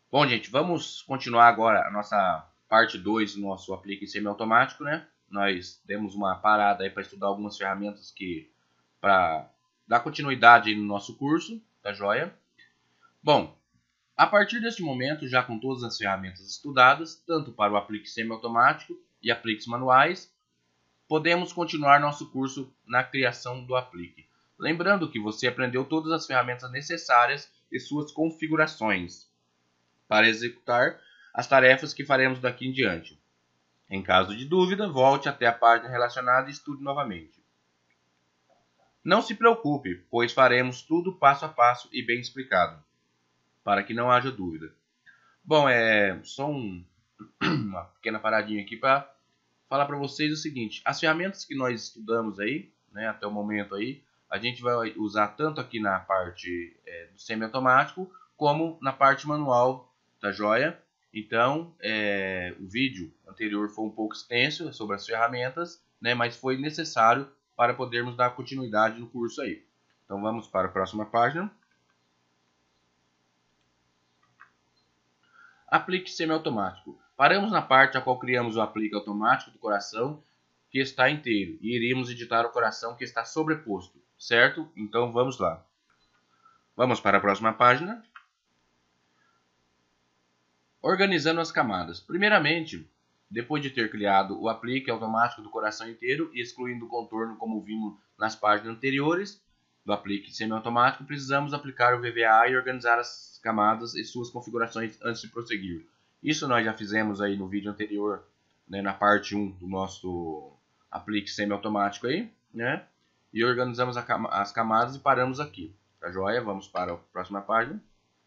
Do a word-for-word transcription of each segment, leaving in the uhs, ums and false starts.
Bom, gente, vamos continuar agora a nossa parte dois do nosso aplique semiautomático, né? Nós demos uma parada aí para estudar algumas ferramentas que para dar continuidade no nosso curso, tá joia? Bom, a partir deste momento, já com todas as ferramentas estudadas, tanto para o aplique semiautomático e apliques manuais, podemos continuar nosso curso na criação do aplique. Lembrando que você aprendeu todas as ferramentas necessárias e suas configurações para executar as tarefas que faremos daqui em diante. Em caso de dúvida, volte até a página relacionada e estude novamente. Não se preocupe, pois faremos tudo passo a passo e bem explicado, para que não haja dúvida. Bom, é só um, uma pequena paradinha aqui para falar para vocês o seguinte: as ferramentas que nós estudamos aí, né, até o momento aí, a gente vai usar tanto aqui na parte é, do semiautomático como na parte manual, tá joia? Então, é, o vídeo anterior foi um pouco extenso sobre as ferramentas, né, mas foi necessário para podermos dar continuidade no curso aí. Então vamos para a próxima página. Aplique semiautomático. Paramos na parte a qual criamos o aplique automático do coração que está inteiro e iríamos editar o coração que está sobreposto, certo? Então vamos lá. Vamos para a próxima página. Organizando as camadas. Primeiramente, depois de ter criado o aplique automático do coração inteiro e excluindo o contorno como vimos nas páginas anteriores do aplique semiautomático, precisamos aplicar o V V A e organizar as camadas e suas configurações antes de prosseguir. Isso nós já fizemos aí no vídeo anterior, né, na parte um do nosso aplique semiautomático aí, né? E organizamos as camadas e paramos aqui. Tá joia? Vamos para a próxima página.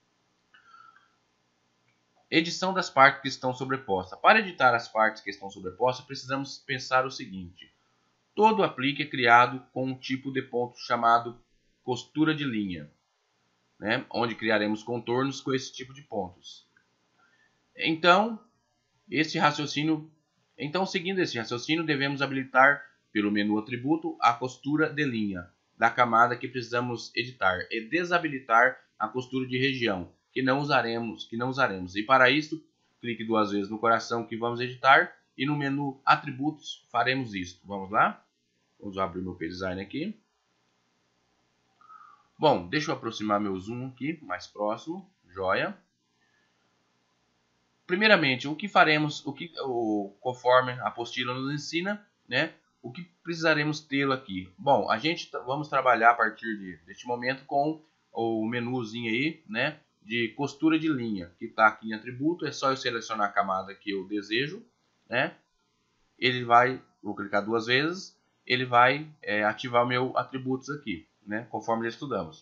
Edição das partes que estão sobrepostas. Para editar as partes que estão sobrepostas, precisamos pensar o seguinte: todo aplique é criado com um tipo de ponto chamado costura de linha, né, onde criaremos contornos com esse tipo de pontos. Então, esse raciocínio, então seguindo esse raciocínio, devemos habilitar pelo menu atributo a costura de linha da camada que precisamos editar e desabilitar a costura de região que não usaremos, que não usaremos. E para isso, clique duas vezes no coração que vamos editar e no menu atributos faremos isso. Vamos lá? Vamos abrir meu P-Design aqui. Bom, deixa eu aproximar meu zoom aqui, mais próximo. Joia. Primeiramente, o que faremos, o que, o, conforme a apostila nos ensina, né? O que precisaremos ter aqui? Bom, a gente vamos trabalhar a partir de, deste momento com o menuzinho aí, né? De costura de linha, que está aqui em atributo. É só eu selecionar a camada que eu desejo, né? Ele vai, vou clicar duas vezes, ele vai é, ativar o meu atributos aqui, né? Conforme já estudamos.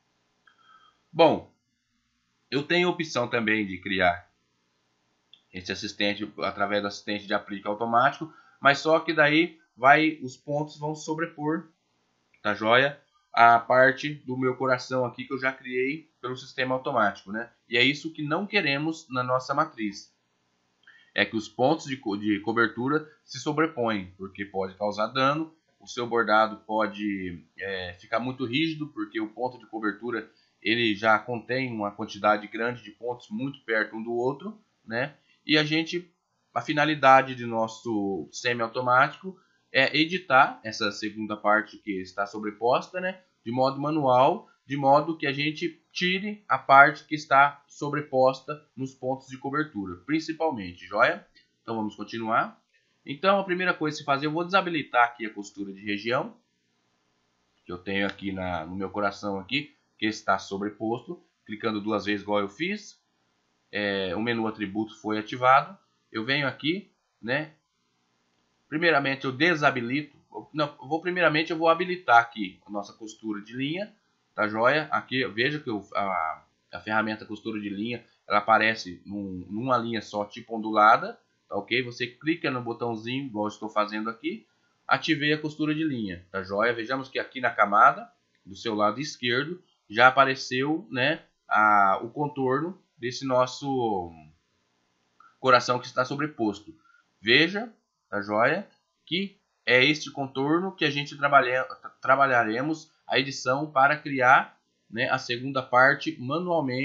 Bom, eu tenho a opção também de criar esse assistente através do assistente de aplique automático, mas só que daí vai, os pontos vão sobrepor, tá joia? A parte do meu coração aqui que eu já criei pelo sistema automático, né? E é isso que não queremos na nossa matriz. É que os pontos de, co de cobertura se sobrepõem, porque pode causar dano. O seu bordado pode é, ficar muito rígido, porque o ponto de cobertura ele já contém uma quantidade grande de pontos muito perto um do outro, né? E a gente, a finalidade de nosso semi-automático é editar essa segunda parte que está sobreposta, né, de modo manual, de modo que a gente tire a parte que está sobreposta nos pontos de cobertura, principalmente, joia? Então vamos continuar. Então a primeira coisa a se fazer, eu vou desabilitar aqui a costura de região, que eu tenho aqui na, no meu coração aqui, que está sobreposto, clicando duas vezes igual eu fiz. É, o menu atributo foi ativado. Eu venho aqui, né? Primeiramente eu desabilito. Não, eu vou primeiramente eu vou habilitar aqui a nossa costura de linha, tá joia? Aqui veja que eu, a, a ferramenta costura de linha ela aparece num, numa linha só, tipo ondulada, tá ok? Você clica no botãozinho, igual eu estou fazendo aqui, ativei a costura de linha, tá joia? Vejamos que aqui na camada do seu lado esquerdo já apareceu, né, a, o contorno desse nosso coração que está sobreposto. Veja, tá joia? Que é este contorno que a gente trabalha, trabalharemos a edição para criar, né, a segunda parte manualmente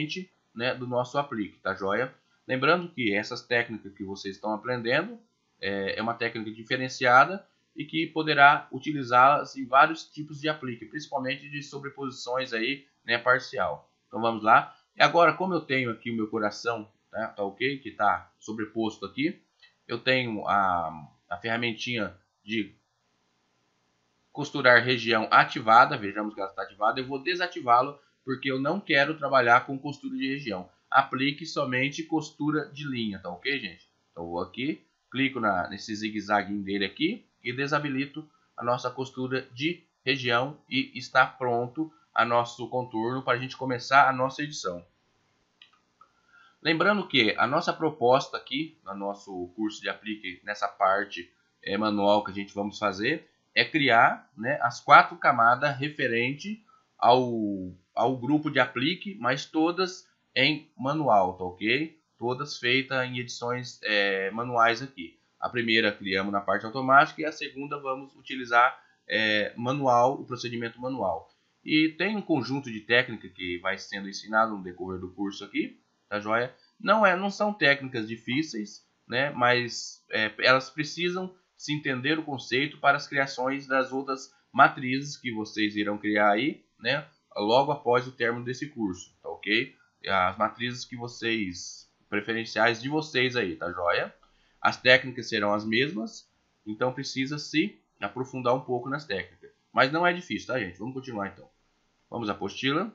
né, do nosso aplique, tá joia? Lembrando que essas técnicas que vocês estão aprendendo é, é uma técnica diferenciada e que poderá utilizá-las em vários tipos de aplique, principalmente de sobreposições aí, né, parcial. Então vamos lá. E agora, como eu tenho aqui o meu coração, tá, tá ok? Que está sobreposto aqui, eu tenho a, a ferramentinha de costurar região ativada, vejamos que ela está ativada, eu vou desativá-lo porque eu não quero trabalhar com costura de região. Aplique somente costura de linha, tá ok, gente? Então eu vou aqui, clico na, nesse zigue-zaguinho dele aqui e desabilito a nossa costura de região e está pronto a nosso contorno para a gente começar a nossa edição. Lembrando que a nossa proposta aqui, no nosso curso de aplique, nessa parte é, manual que a gente vamos fazer, é criar, né, as quatro camadas referente ao, ao grupo de aplique, mas todas em manual, tá ok? Todas feitas em edições é, manuais aqui. A primeira criamos na parte automática e a segunda vamos utilizar é, manual, o procedimento manual. E tem um conjunto de técnicas que vai sendo ensinado no decorrer do curso aqui, tá joia? Não, é, não são técnicas difíceis, né? Mas é, elas precisam se entender o conceito para as criações das outras matrizes que vocês irão criar aí, né? Logo após o término desse curso, tá ok? As matrizes que vocês, preferenciais de vocês aí, tá joia? As técnicas serão as mesmas, então precisa se aprofundar um pouco nas técnicas. Mas não é difícil, tá, gente? Vamos continuar então. Vamos à apostila.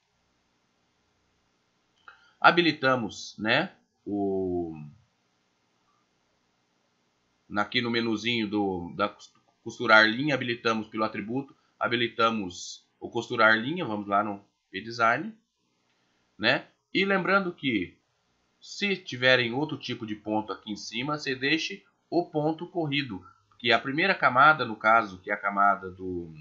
Habilitamos, né, o, aqui no menuzinho do, da costurar linha, habilitamos pelo atributo, habilitamos o costurar linha, vamos lá no P-Design, né? E lembrando que se tiverem outro tipo de ponto aqui em cima, você deixe o ponto corrido, que a primeira camada, no caso, que é a camada do,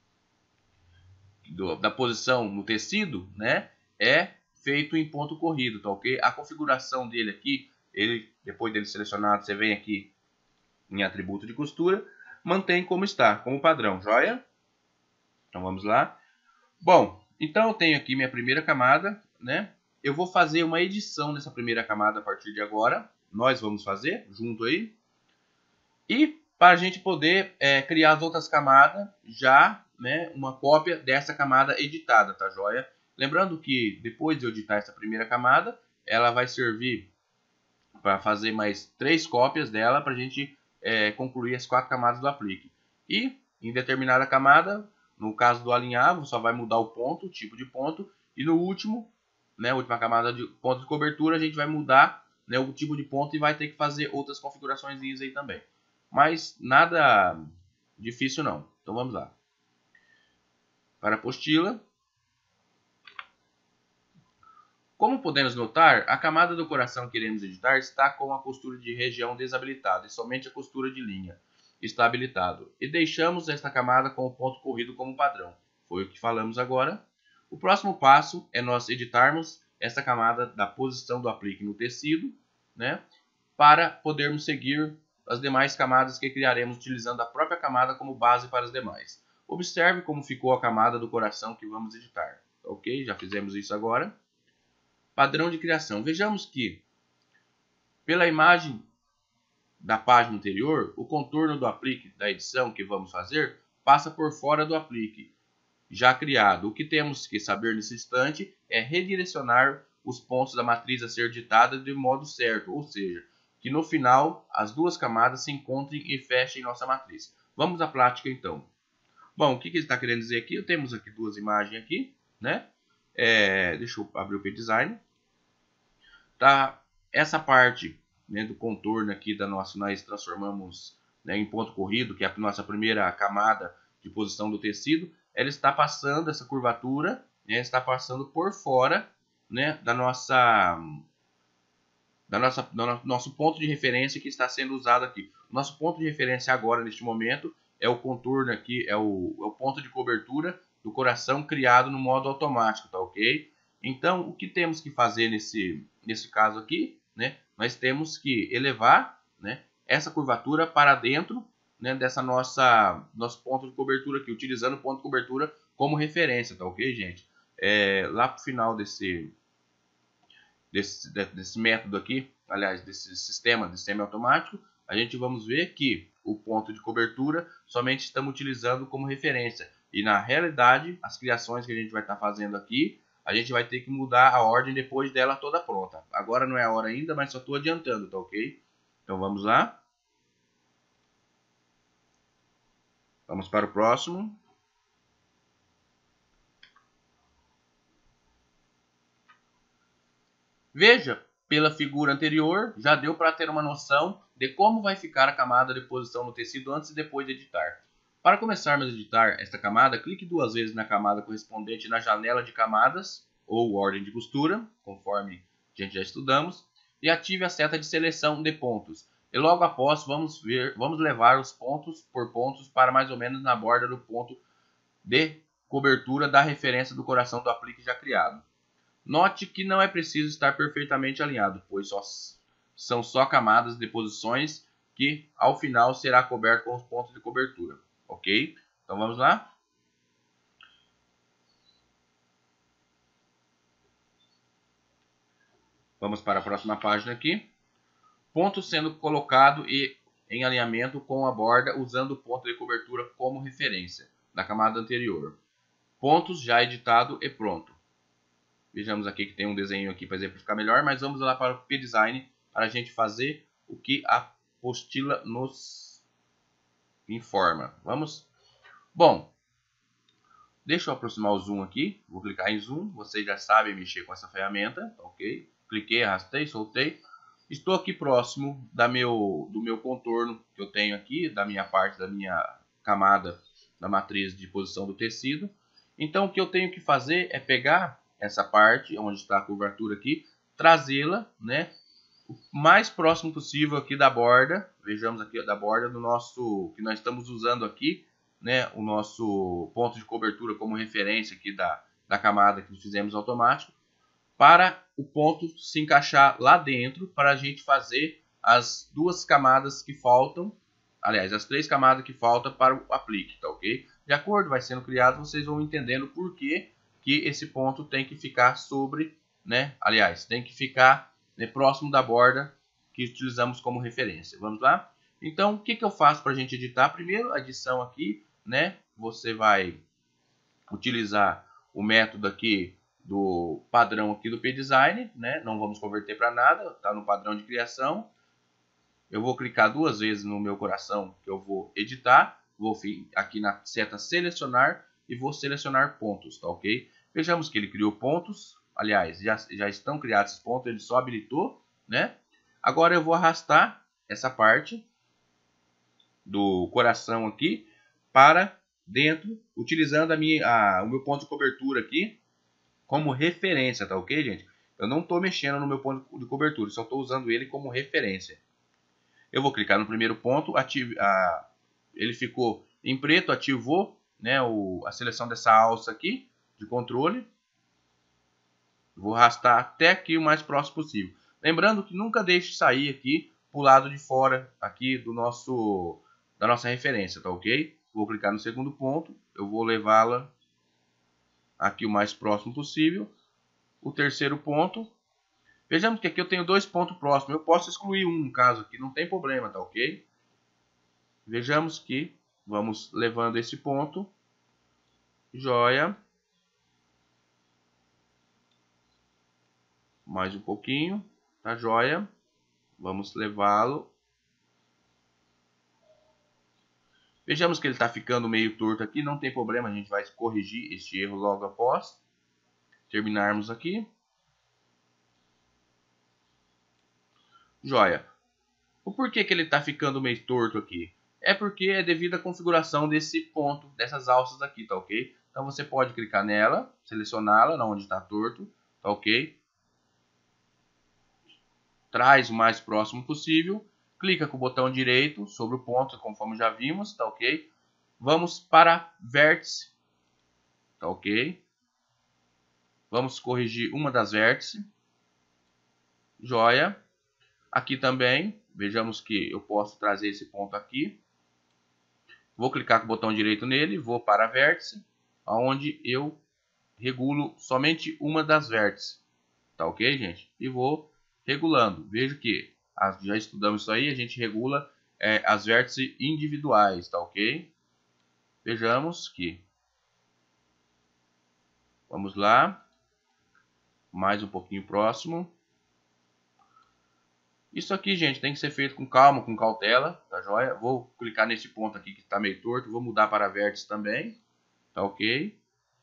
do da posição no tecido, né, é feito em ponto corrido, tá ok? A configuração dele aqui, ele, depois dele selecionado, você vem aqui em atributo de costura, mantém como está, como padrão, joia? Então vamos lá. Bom, então eu tenho aqui minha primeira camada, né? Eu vou fazer uma edição dessa primeira camada a partir de agora. Nós vamos fazer, junto aí. E para a gente poder é, criar as outras camadas, já, né, uma cópia dessa camada editada, tá joia? Lembrando que depois de eu editar essa primeira camada, ela vai servir para fazer mais três cópias dela para a gente é, concluir as quatro camadas do aplique. E em determinada camada, no caso do alinhavo, só vai mudar o ponto, o tipo de ponto, e no último, né, a última camada de ponto de cobertura, a gente vai mudar, né, o tipo de ponto e vai ter que fazer outras configurações aí também. Mas nada difícil não. Então vamos lá. Para a apostila. Como podemos notar, a camada do coração que iremos editar está com a costura de região desabilitada e somente a costura de linha está habilitado. E deixamos esta camada com o ponto corrido como padrão. Foi o que falamos agora. O próximo passo é nós editarmos esta camada da posição do aplique no tecido, né, para podermos seguir as demais camadas que criaremos utilizando a própria camada como base para as demais. Observe como ficou a camada do coração que vamos editar. Ok? Já fizemos isso agora. Padrão de criação. Vejamos que, pela imagem da página anterior, o contorno do aplique da edição que vamos fazer passa por fora do aplique já criado. O que temos que saber nesse instante é redirecionar os pontos da matriz a ser editada de modo certo, ou seja, que no final as duas camadas se encontrem e fechem nossa matriz. Vamos à prática então. Bom, o que, que ele está querendo dizer aqui? Temos aqui duas imagens aqui, né? É, deixa eu abrir o P-Design. Tá, essa parte, né, do contorno aqui da nossa, nós transformamos, né, em ponto corrido, que é a nossa primeira camada de posição do tecido. Ela está passando essa curvatura, né, está passando por fora, né, da nossa, da nossa, do nosso ponto de referência que está sendo usado aqui. O nosso ponto de referência agora, neste momento, é o contorno aqui, é o, é o ponto de cobertura do coração criado no modo automático, tá ok? Então, o que temos que fazer nesse, nesse caso aqui, né? Nós temos que elevar, né, essa curvatura para dentro, né, dessa nossa nosso ponto de cobertura aqui, utilizando o ponto de cobertura como referência, tá ok, gente? É, lá para o final desse, desse, desse método aqui, aliás, desse sistema, desse semiautomático, a gente vamos ver que o ponto de cobertura somente estamos utilizando como referência. E na realidade, as criações que a gente vai estar fazendo aqui, a gente vai ter que mudar a ordem depois dela toda pronta. Agora não é a hora ainda, mas só estou adiantando, tá ok? Então vamos lá. Vamos para o próximo. Veja, pela figura anterior, já deu para ter uma noção de como vai ficar a camada de posição no tecido antes e depois de editar. Para começarmos a editar esta camada, clique duas vezes na camada correspondente na janela de camadas, ou ordem de costura, conforme a gente já estudamos, e ative a seta de seleção de pontos. E logo após, vamos, ver, vamos levar os pontos por pontos para mais ou menos na borda do ponto de cobertura da referência do coração do aplique já criado. Note que não é preciso estar perfeitamente alinhado, pois só, são só camadas de posições que ao final será coberto com os pontos de cobertura. Ok? Então vamos lá? Vamos para a próxima página aqui. Ponto sendo colocado e em alinhamento com a borda usando o ponto de cobertura como referência da camada anterior. Pontos já editado e pronto. Vejamos aqui que tem um desenho aqui para exemplificar melhor, mas vamos lá para o P-Design para a gente fazer o que a apostila nos informa. Vamos? Bom, deixa eu aproximar o zoom aqui. Vou clicar em zoom. Vocês já sabem mexer com essa ferramenta, ok? Cliquei, arrastei, soltei. Estou aqui próximo da meu, do meu contorno que eu tenho aqui, da minha parte, da minha camada da matriz de posição do tecido. Então, o que eu tenho que fazer é pegar essa parte, onde está a curvatura aqui, trazê-la, né, o mais próximo possível aqui da borda. Vejamos aqui da borda do nosso, que nós estamos usando aqui, né, o nosso ponto de cobertura como referência aqui da, da camada que fizemos automático, para o ponto se encaixar lá dentro, para a gente fazer as duas camadas que faltam, aliás, as três camadas que faltam para o aplique, tá ok? De acordo, vai sendo criado, vocês vão entendendo por que que esse ponto tem que ficar sobre, né, aliás, tem que ficar, né, próximo da borda que utilizamos como referência. Vamos lá? Então, o que, que eu faço para a gente editar? Primeiro, a edição aqui, né, você vai utilizar o método aqui do padrão aqui do P-Design, né? Não vamos converter para nada, está no padrão de criação. Eu vou clicar duas vezes no meu coração que eu vou editar, vou aqui na seta selecionar e vou selecionar pontos, tá ok? Vejamos que ele criou pontos, aliás, já, já estão criados esses pontos, ele só habilitou, né? Agora eu vou arrastar essa parte do coração aqui para dentro, utilizando a minha, a, o meu ponto de cobertura aqui como referência, tá ok, gente? Eu não estou mexendo no meu ponto de cobertura, só estou usando ele como referência. Eu vou clicar no primeiro ponto, ative, a, ele ficou em preto, ativou, né, o, a seleção dessa alça aqui de controle. Vou arrastar até aqui o mais próximo possível. Lembrando que nunca deixe sair aqui para o lado de fora aqui do nosso, da nossa referência, tá ok? Vou clicar no segundo ponto, eu vou levá-la aqui o mais próximo possível. O terceiro ponto, vejamos que aqui eu tenho dois pontos próximos, eu posso excluir um no caso aqui, não tem problema, tá ok? Vejamos que vamos levando esse ponto, joia, mais um pouquinho, tá joia, vamos levá-lo. Vejamos que ele está ficando meio torto aqui, não tem problema, a gente vai corrigir este erro logo após terminarmos aqui. Joia. O porquê que ele está ficando meio torto aqui? É porque é devido à configuração desse ponto, dessas alças aqui, tá ok? Então você pode clicar nela, selecioná-la, onde está torto, tá ok? Traz o mais próximo possível, clica com o botão direito sobre o ponto, conforme já vimos, tá ok? Vamos para vértice, tá ok? Vamos corrigir uma das vértices, joia. Aqui também, vejamos que eu posso trazer esse ponto aqui. Vou clicar com o botão direito nele, vou para vértice, onde eu regulo somente uma das vértices, tá ok, gente? E vou regulando. Veja que já estudamos isso aí, a gente regula é, as vértices individuais, tá ok? Vejamos que, vamos lá, mais um pouquinho próximo. Isso aqui, gente, tem que ser feito com calma, com cautela, tá joia? Vou clicar nesse ponto aqui que está meio torto, vou mudar para vértice também, tá ok?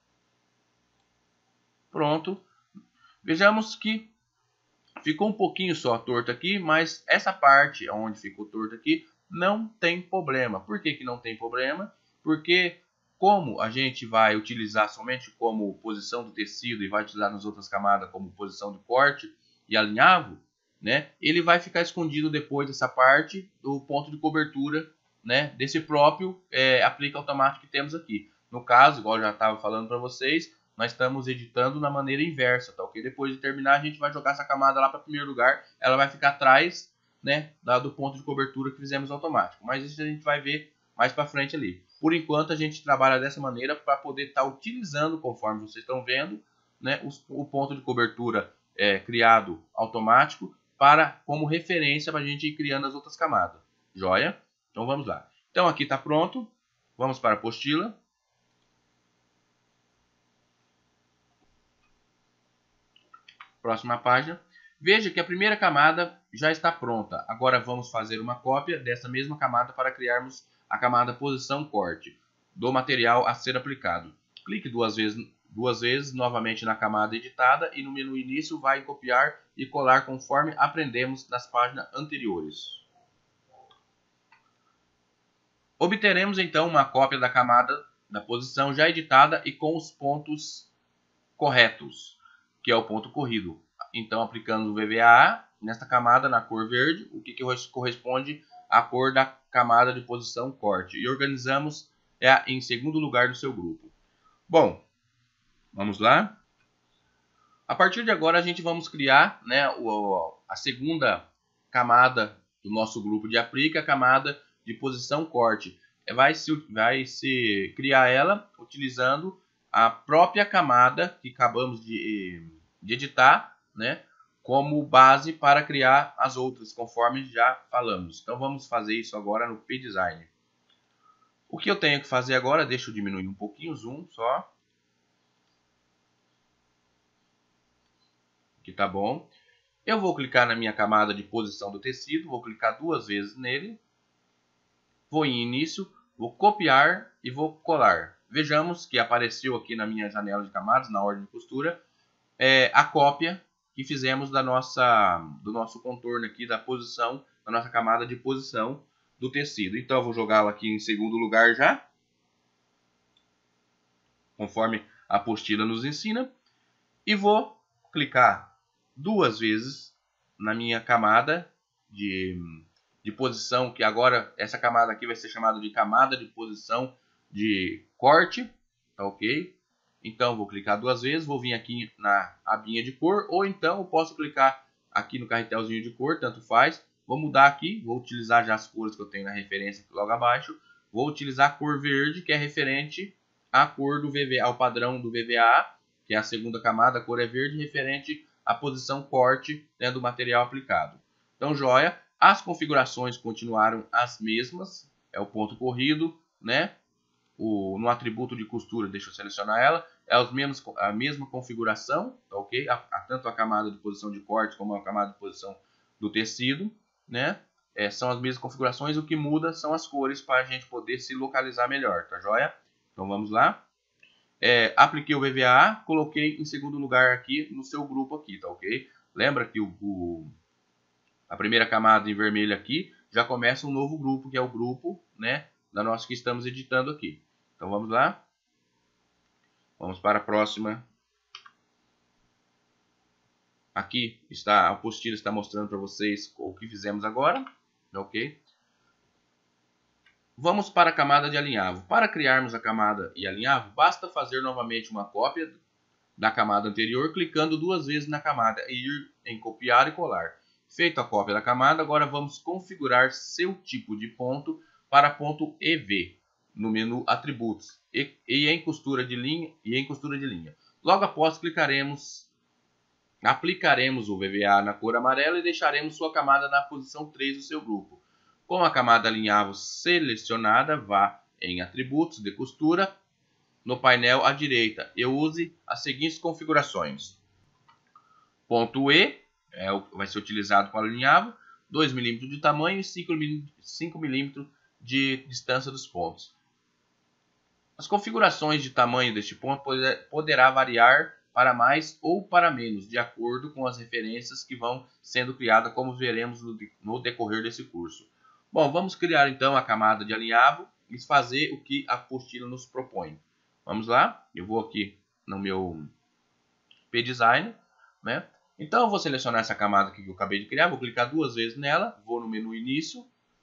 Pronto. Vejamos que ficou um pouquinho só torto aqui, mas essa parte onde ficou torto aqui não tem problema. Por que que não tem problema? Porque como a gente vai utilizar somente como posição do tecido e vai utilizar nas outras camadas como posição de corte e alinhavo, né, ele vai ficar escondido depois dessa parte do ponto de cobertura, né, desse próprio é, aplique automático que temos aqui. No caso, igual eu já estava falando para vocês, nós estamos editando na maneira inversa, tá ok? Depois de terminar, a gente vai jogar essa camada lá para o primeiro lugar, ela vai ficar atrás, né, do ponto de cobertura que fizemos automático. Mas isso a gente vai ver mais para frente ali. Por enquanto, a gente trabalha dessa maneira para poder estar tá utilizando, conforme vocês estão vendo, né, o, o ponto de cobertura é, criado automático para como referência para a gente ir criando as outras camadas. Joia? Então vamos lá. Então aqui está pronto. Vamos para a apostila. Próxima página. Veja que a primeira camada já está pronta. Agora vamos fazer uma cópia dessa mesma camada para criarmos a camada posição corte do material a ser aplicado. Clique duas vezes, duas vezes novamente na camada editada e no menu início vai em copiar e colar conforme aprendemos nas páginas anteriores. Obteremos então uma cópia da camada da posição já editada e com os pontos corretos, que é o ponto corrido. Então, aplicando o V V A nesta camada na cor verde, o que, que corresponde à cor da camada de posição corte. E organizamos é, em segundo lugar do seu grupo. Bom, vamos lá. A partir de agora, a gente vamos criar, né, o, a segunda camada do nosso grupo de aplique, a camada de posição corte. Vai se, vai se criar ela utilizando a própria camada que acabamos de, de editar, né, como base para criar as outras, conforme já falamos. Então vamos fazer isso agora no P-Design. O que eu tenho que fazer agora, deixa eu diminuir um pouquinho o zoom só. Aqui tá bom. Eu vou clicar na minha camada de posição do tecido, vou clicar duas vezes nele. Vou em início, vou copiar e vou colar. Vejamos que apareceu aqui na minha janela de camadas, na ordem de costura, é, a cópia que fizemos da nossa, do nosso contorno aqui, da posição, da nossa camada de posição do tecido. Então eu vou jogá-la aqui em segundo lugar já, conforme a apostila nos ensina, e vou clicar duas vezes na minha camada de, de posição, que agora essa camada aqui vai ser chamada de camada de posição de corte, tá ok? Então vou clicar duas vezes, vou vir aqui na abinha de cor, ou então eu posso clicar aqui no carretelzinho de cor, tanto faz. Vou mudar aqui, vou utilizar já as cores que eu tenho na referência logo abaixo. Vou utilizar a cor verde, que é referente à cor do V V A, ao padrão do V V A, que é a segunda camada, a cor é verde, referente à posição corte, né, do material aplicado. Então, joia, as configurações continuaram as mesmas, é o ponto corrido, né? O, no atributo de costura, deixa eu selecionar ela, é os mesmos, a mesma configuração, tá ok? A, a, tanto a camada de posição de corte como a camada de posição do tecido, né? É, são as mesmas configurações, o que muda são as cores para a gente poder se localizar melhor, tá joia? Então vamos lá. É, apliquei o V V A, coloquei em segundo lugar aqui no seu grupo aqui, tá ok? Lembra que o, o, a primeira camada em vermelho aqui já começa um novo grupo, que é o grupo, né, da nossa que estamos editando aqui. Então vamos lá. Vamos para a próxima. Aqui está a apostila, está mostrando para vocês o que fizemos agora, ok? Vamos para a camada de alinhavo. Para criarmos a camada e alinhavo, basta fazer novamente uma cópia da camada anterior, clicando duas vezes na camada e ir em copiar e colar. Feita a cópia da camada, agora vamos configurar seu tipo de ponto para ponto E V no menu atributos e, e em costura de linha e em costura de linha. Logo após clicaremos Aplicaremos o V V A na cor amarela e deixaremos sua camada na posição três do seu grupo. Com a camada alinhável selecionada, vá em Atributos de Costura, no painel à direita, e use as seguintes configurações. Ponto E é, vai ser utilizado com alinhável, dois milímetros de tamanho e cinco milímetros de distância dos pontos. As configurações de tamanho deste ponto poderá variar para mais ou para menos, de acordo com as referências que vão sendo criadas, como veremos no decorrer desse curso. Bom, vamos criar então a camada de alinhável e fazer o que a apostila nos propõe. Vamos lá, eu vou aqui no meu P-Design, né? Então eu vou selecionar essa camada aqui que eu acabei de criar, vou clicar duas vezes nela, vou no menu Início,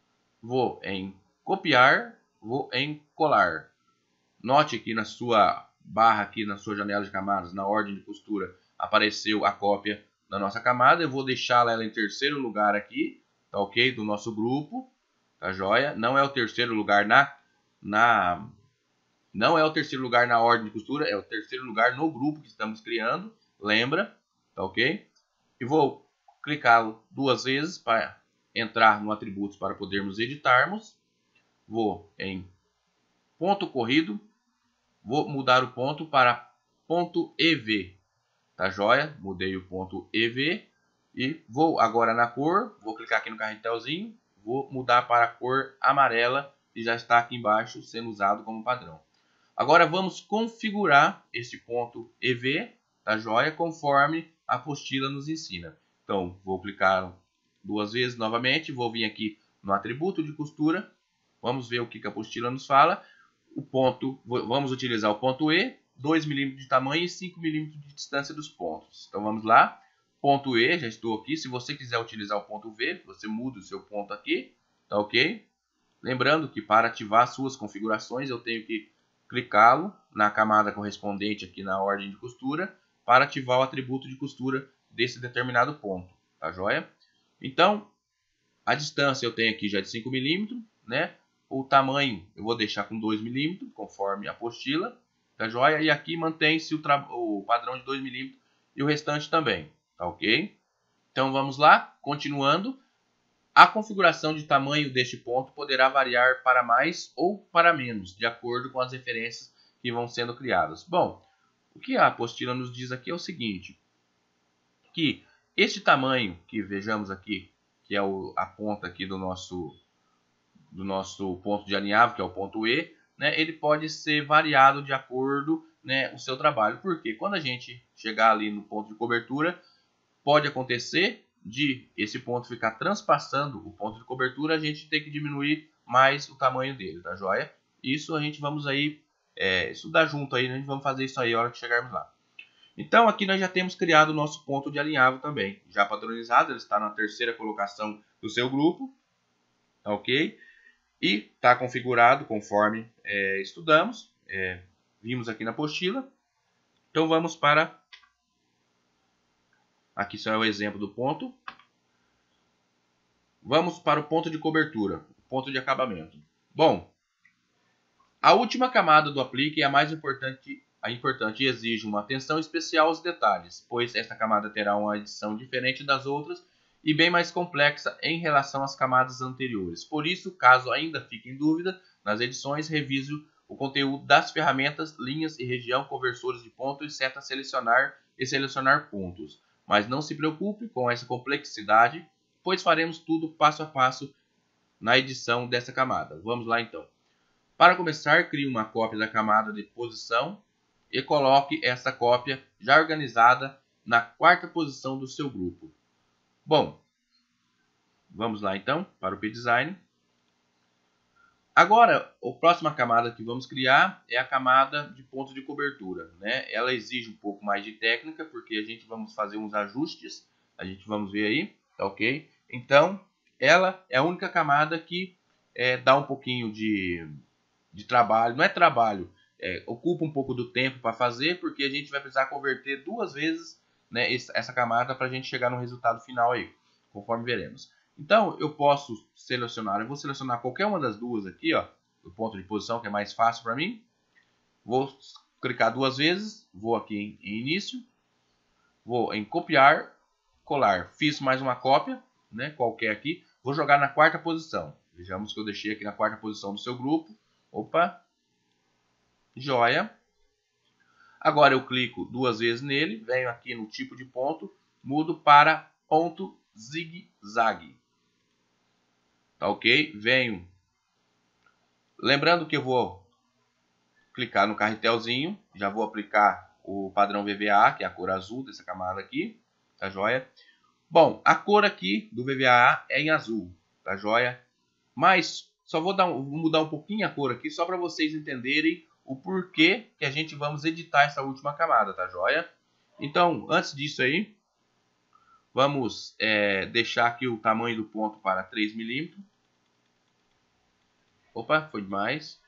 vou em Copiar, vou em Colar. Note aqui na sua barra, aqui na sua janela de camadas, na ordem de costura, apareceu a cópia da nossa camada. Eu vou deixar ela em terceiro lugar aqui, tá ok? Do nosso grupo, tá joia? Não é o terceiro lugar na, na, não é o terceiro lugar na ordem de costura, é o terceiro lugar no grupo que estamos criando, lembra? Tá ok? E vou clicar duas vezes para entrar no Atributos para podermos editarmos. Vou em Ponto corrido, vou mudar o ponto para ponto E V, tá joia? Mudei o ponto E V e vou agora na cor, vou clicar aqui no carretelzinho, vou mudar para a cor amarela e já está aqui embaixo sendo usado como padrão. Agora vamos configurar este ponto E V, tá joia? Conforme a apostila nos ensina. Então vou clicar duas vezes novamente, vou vir aqui no atributo de costura, vamos ver o que a apostila nos fala. O ponto, vamos utilizar o ponto E, dois milímetros de tamanho e cinco milímetros de distância dos pontos. Então vamos lá, ponto E, já estou aqui. Se você quiser utilizar o ponto V, você muda o seu ponto aqui, tá ok? Lembrando que para ativar suas configurações eu tenho que clicá-lo na camada correspondente aqui na ordem de costura para ativar o atributo de costura desse determinado ponto, tá joia? Então, a distância eu tenho aqui já de cinco milímetros, né? O tamanho eu vou deixar com dois milímetros, conforme a apostila, tá joia? E aqui mantém-se o, o padrão de dois milímetros e o restante também, tá ok? Então vamos lá, continuando. A configuração de tamanho deste ponto poderá variar para mais ou para menos, de acordo com as referências que vão sendo criadas. Bom, o que a apostila nos diz aqui é o seguinte, que este tamanho que vejamos aqui, que é o, a ponta aqui do nosso do nosso ponto de alinhável, que é o ponto E, né, ele pode ser variado de acordo, né, o seu trabalho. Porque quando a gente chegar ali no ponto de cobertura, pode acontecer de esse ponto ficar transpassando o ponto de cobertura, a gente tem que diminuir mais o tamanho dele, tá joia? Isso a gente vamos aí é, estudar junto aí, né? A gente vamos fazer isso aí a hora que chegarmos lá. Então aqui nós já temos criado o nosso ponto de alinhável também, já padronizado, ele está na terceira colocação do seu grupo, tá ok? E está configurado conforme é, estudamos, é, vimos aqui na apostila. Então vamos para, aqui só é o exemplo do ponto. Vamos para o ponto de cobertura, ponto de acabamento. Bom, a última camada do aplique é a mais importante, a importante e exige uma atenção especial aos detalhes, pois esta camada terá uma edição diferente das outras e bem mais complexa em relação às camadas anteriores. Por isso, caso ainda fique em dúvida, nas edições revise o conteúdo das ferramentas, linhas e região, conversores de ponto e seta selecionar e selecionar pontos. Mas não se preocupe com essa complexidade, pois faremos tudo passo a passo na edição dessa camada. Vamos lá então. Para começar, crie uma cópia da camada de posição e coloque essa cópia já organizada na quarta posição do seu grupo. Bom, vamos lá então para o P-Design. Agora, a próxima camada que vamos criar é a camada de ponto de cobertura, né? Ela exige um pouco mais de técnica, porque a gente vamos fazer uns ajustes, a gente vamos ver aí, tá ok? Então, ela é a única camada que é, dá um pouquinho de, de trabalho, não é trabalho, é, ocupa um pouco do tempo para fazer, porque a gente vai precisar converter duas vezes, né, essa camada para a gente chegar no resultado final aí, conforme veremos. Então, eu posso selecionar, eu vou selecionar qualquer uma das duas aqui, ó, o ponto de posição, que é mais fácil para mim. Vou clicar duas vezes, vou aqui em, em início, vou em copiar, colar. Fiz mais uma cópia, né, qualquer aqui. Vou jogar na quarta posição. Vejamos que eu deixei aqui na quarta posição do seu grupo. Opa, joia. Agora eu clico duas vezes nele, venho aqui no tipo de ponto, mudo para ponto zigue-zague. Tá ok? Venho. Lembrando que eu vou clicar no carretelzinho, já vou aplicar o padrão V V A, que é a cor azul dessa camada aqui, tá joia? Bom, a cor aqui do V V A é em azul, tá joia? Mas só vou, dar, vou mudar um pouquinho a cor aqui, só para vocês entenderem o porquê que a gente vamos editar essa última camada, tá joia? Então, antes disso aí, vamos é, deixar aqui o tamanho do ponto para três milímetros. Opa, foi demais.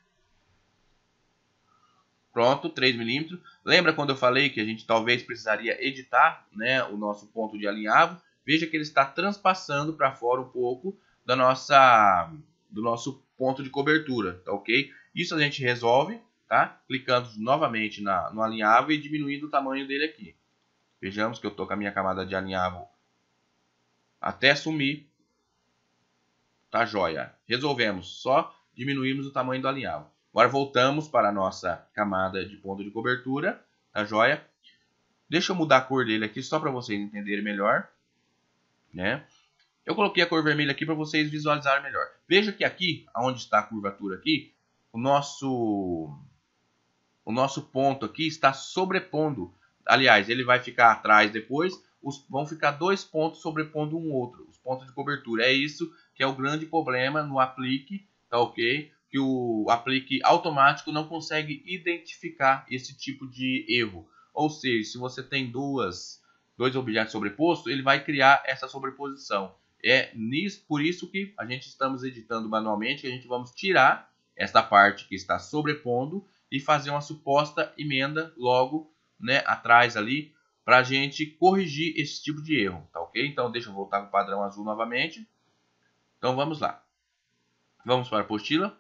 Pronto, três milímetros. Lembra quando eu falei que a gente talvez precisaria editar, né, o nosso ponto de alinhavo? Veja que ele está transpassando para fora um pouco da nossa, do nosso ponto de cobertura, tá ok? Isso a gente resolve, tá? Clicando novamente na, no alinhavo e diminuindo o tamanho dele aqui. Vejamos que eu estou com a minha camada de alinhavo até sumir. Tá joia. Resolvemos, só diminuímos o tamanho do alinhavo. Agora voltamos para a nossa camada de ponto de cobertura, tá joia? Deixa eu mudar a cor dele aqui só para vocês entenderem melhor, né? Eu coloquei a cor vermelha aqui para vocês visualizarem melhor. Veja que aqui, onde está a curvatura aqui, o nosso o nosso ponto aqui está sobrepondo. Aliás, ele vai ficar atrás depois, os, vão ficar dois pontos sobrepondo um outro, os pontos de cobertura. É isso que é o grande problema no aplique, tá ok? Que o aplique automático não consegue identificar esse tipo de erro. Ou seja, se você tem duas, dois objetos sobrepostos, ele vai criar essa sobreposição. É nisso, por isso que a gente estamos editando manualmente, a gente vamos tirar esta parte que está sobrepondo e fazer uma suposta emenda logo, né, atrás ali, para a gente corrigir esse tipo de erro, tá ok? Então deixa eu voltar para o padrão azul novamente. Então vamos lá. Vamos para a apostila.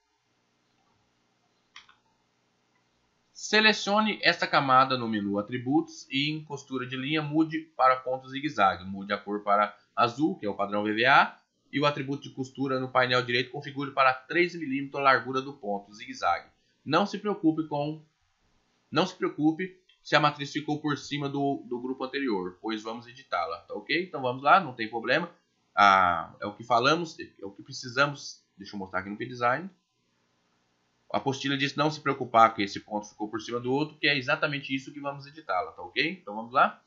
Selecione esta camada no menu Atributos e em costura de linha mude para ponto zigue-zague. Mude a cor para azul, que é o padrão V V A, e o atributo de costura no painel direito configure para três milímetros a largura do ponto zigue-zague. Não se preocupe com, não se preocupe se a matriz ficou por cima do, do grupo anterior, pois vamos editá-la, tá ok? Então vamos lá, não tem problema. Ah, é o que falamos, é o que precisamos. Deixa eu mostrar aqui no P-Design. A apostila diz não se preocupar que esse ponto ficou por cima do outro, que é exatamente isso que vamos editá-la, tá ok? Então vamos lá.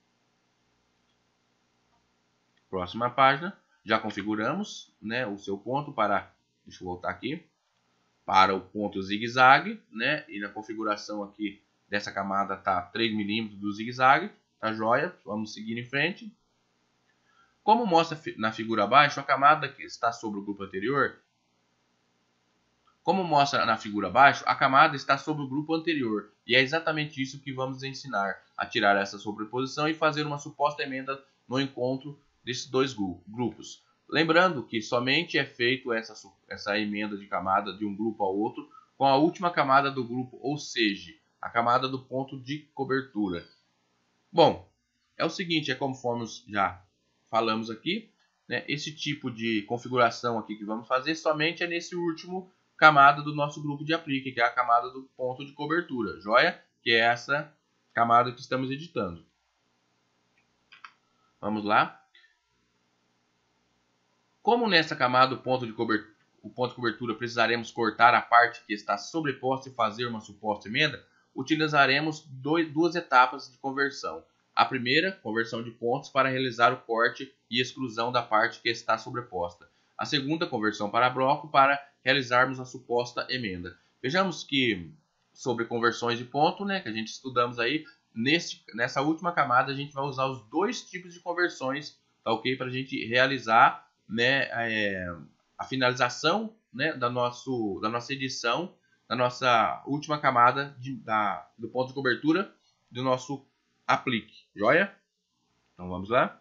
Próxima página. Já configuramos, né, o seu ponto para, deixa eu voltar aqui, para o ponto zigue-zague, né? E na configuração aqui dessa camada tá três milímetros do zigue-zague, tá joia? Vamos seguir em frente. Como mostra na figura abaixo, a camada que está sobre o grupo anterior, como mostra na figura abaixo, a camada está sobre o grupo anterior. E é exatamente isso que vamos ensinar, a tirar essa sobreposição e fazer uma suposta emenda no encontro desses dois grupos. Lembrando que somente é feito essa, essa emenda de camada de um grupo ao outro com a última camada do grupo, ou seja, a camada do ponto de cobertura. Bom, é o seguinte, é conforme já falamos aqui, né, esse tipo de configuração aqui que vamos fazer somente é nesse último camada do nosso grupo de aplique, que é a camada do ponto de cobertura, joia? Que é essa camada que estamos editando. Vamos lá. Como nessa camada do ponto de cobertura, o ponto de cobertura precisaremos cortar a parte que está sobreposta e fazer uma suposta emenda, utilizaremos dois, duas etapas de conversão. A primeira, conversão de pontos para realizar o corte e exclusão da parte que está sobreposta. A segunda, conversão para bloco para realizarmos a suposta emenda. Vejamos que sobre conversões de ponto, né, que a gente estudamos aí, nesse, nessa última camada a gente vai usar os dois tipos de conversões, tá ok? Para a gente realizar, né, é, a finalização, né, da, nosso, da nossa edição, da nossa última camada de, da, do ponto de cobertura do nosso aplique, joia? Então vamos lá.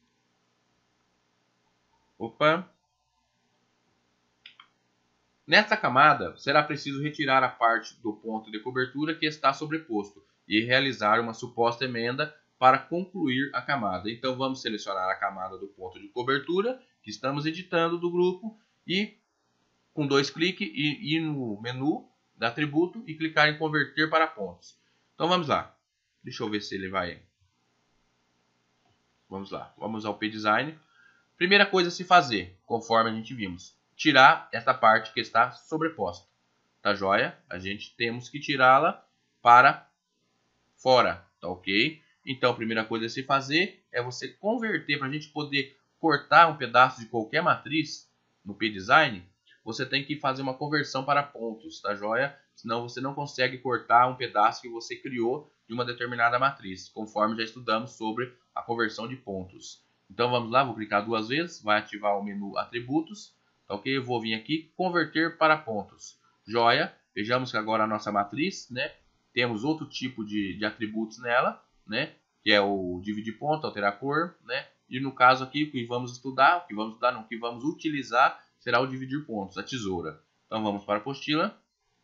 Opa! Nesta camada, será preciso retirar a parte do ponto de cobertura que está sobreposto e realizar uma suposta emenda para concluir a camada. Então vamos selecionar a camada do ponto de cobertura que estamos editando do grupo e com dois cliques ir no menu do atributo e clicar em converter para pontos. Então vamos lá. Deixa eu ver se ele vai. Vamos lá. Vamos ao P-Design. Primeira coisa a se fazer, conforme a gente vimos, tirar essa parte que está sobreposta. Tá joia? A gente temos que tirá-la para fora, tá ok? Então a primeira coisa a se fazer é você converter, para a gente poder cortar um pedaço de qualquer matriz no P-Design, você tem que fazer uma conversão para pontos, tá joia? Senão você não consegue cortar um pedaço que você criou de uma determinada matriz, conforme já estudamos sobre a conversão de pontos. Então vamos lá, vou clicar duas vezes, vai ativar o menu atributos, tá ok? Eu vou vir aqui, converter para pontos. Joia, vejamos que agora a nossa matriz, né? Temos outro tipo de, de atributos nela, né? Que é o dividir ponto, alterar cor, né? E no caso aqui, o que vamos estudar, o que vamos estudar, não, o que vamos utilizar será o dividir pontos, a tesoura. Então vamos para a apostila.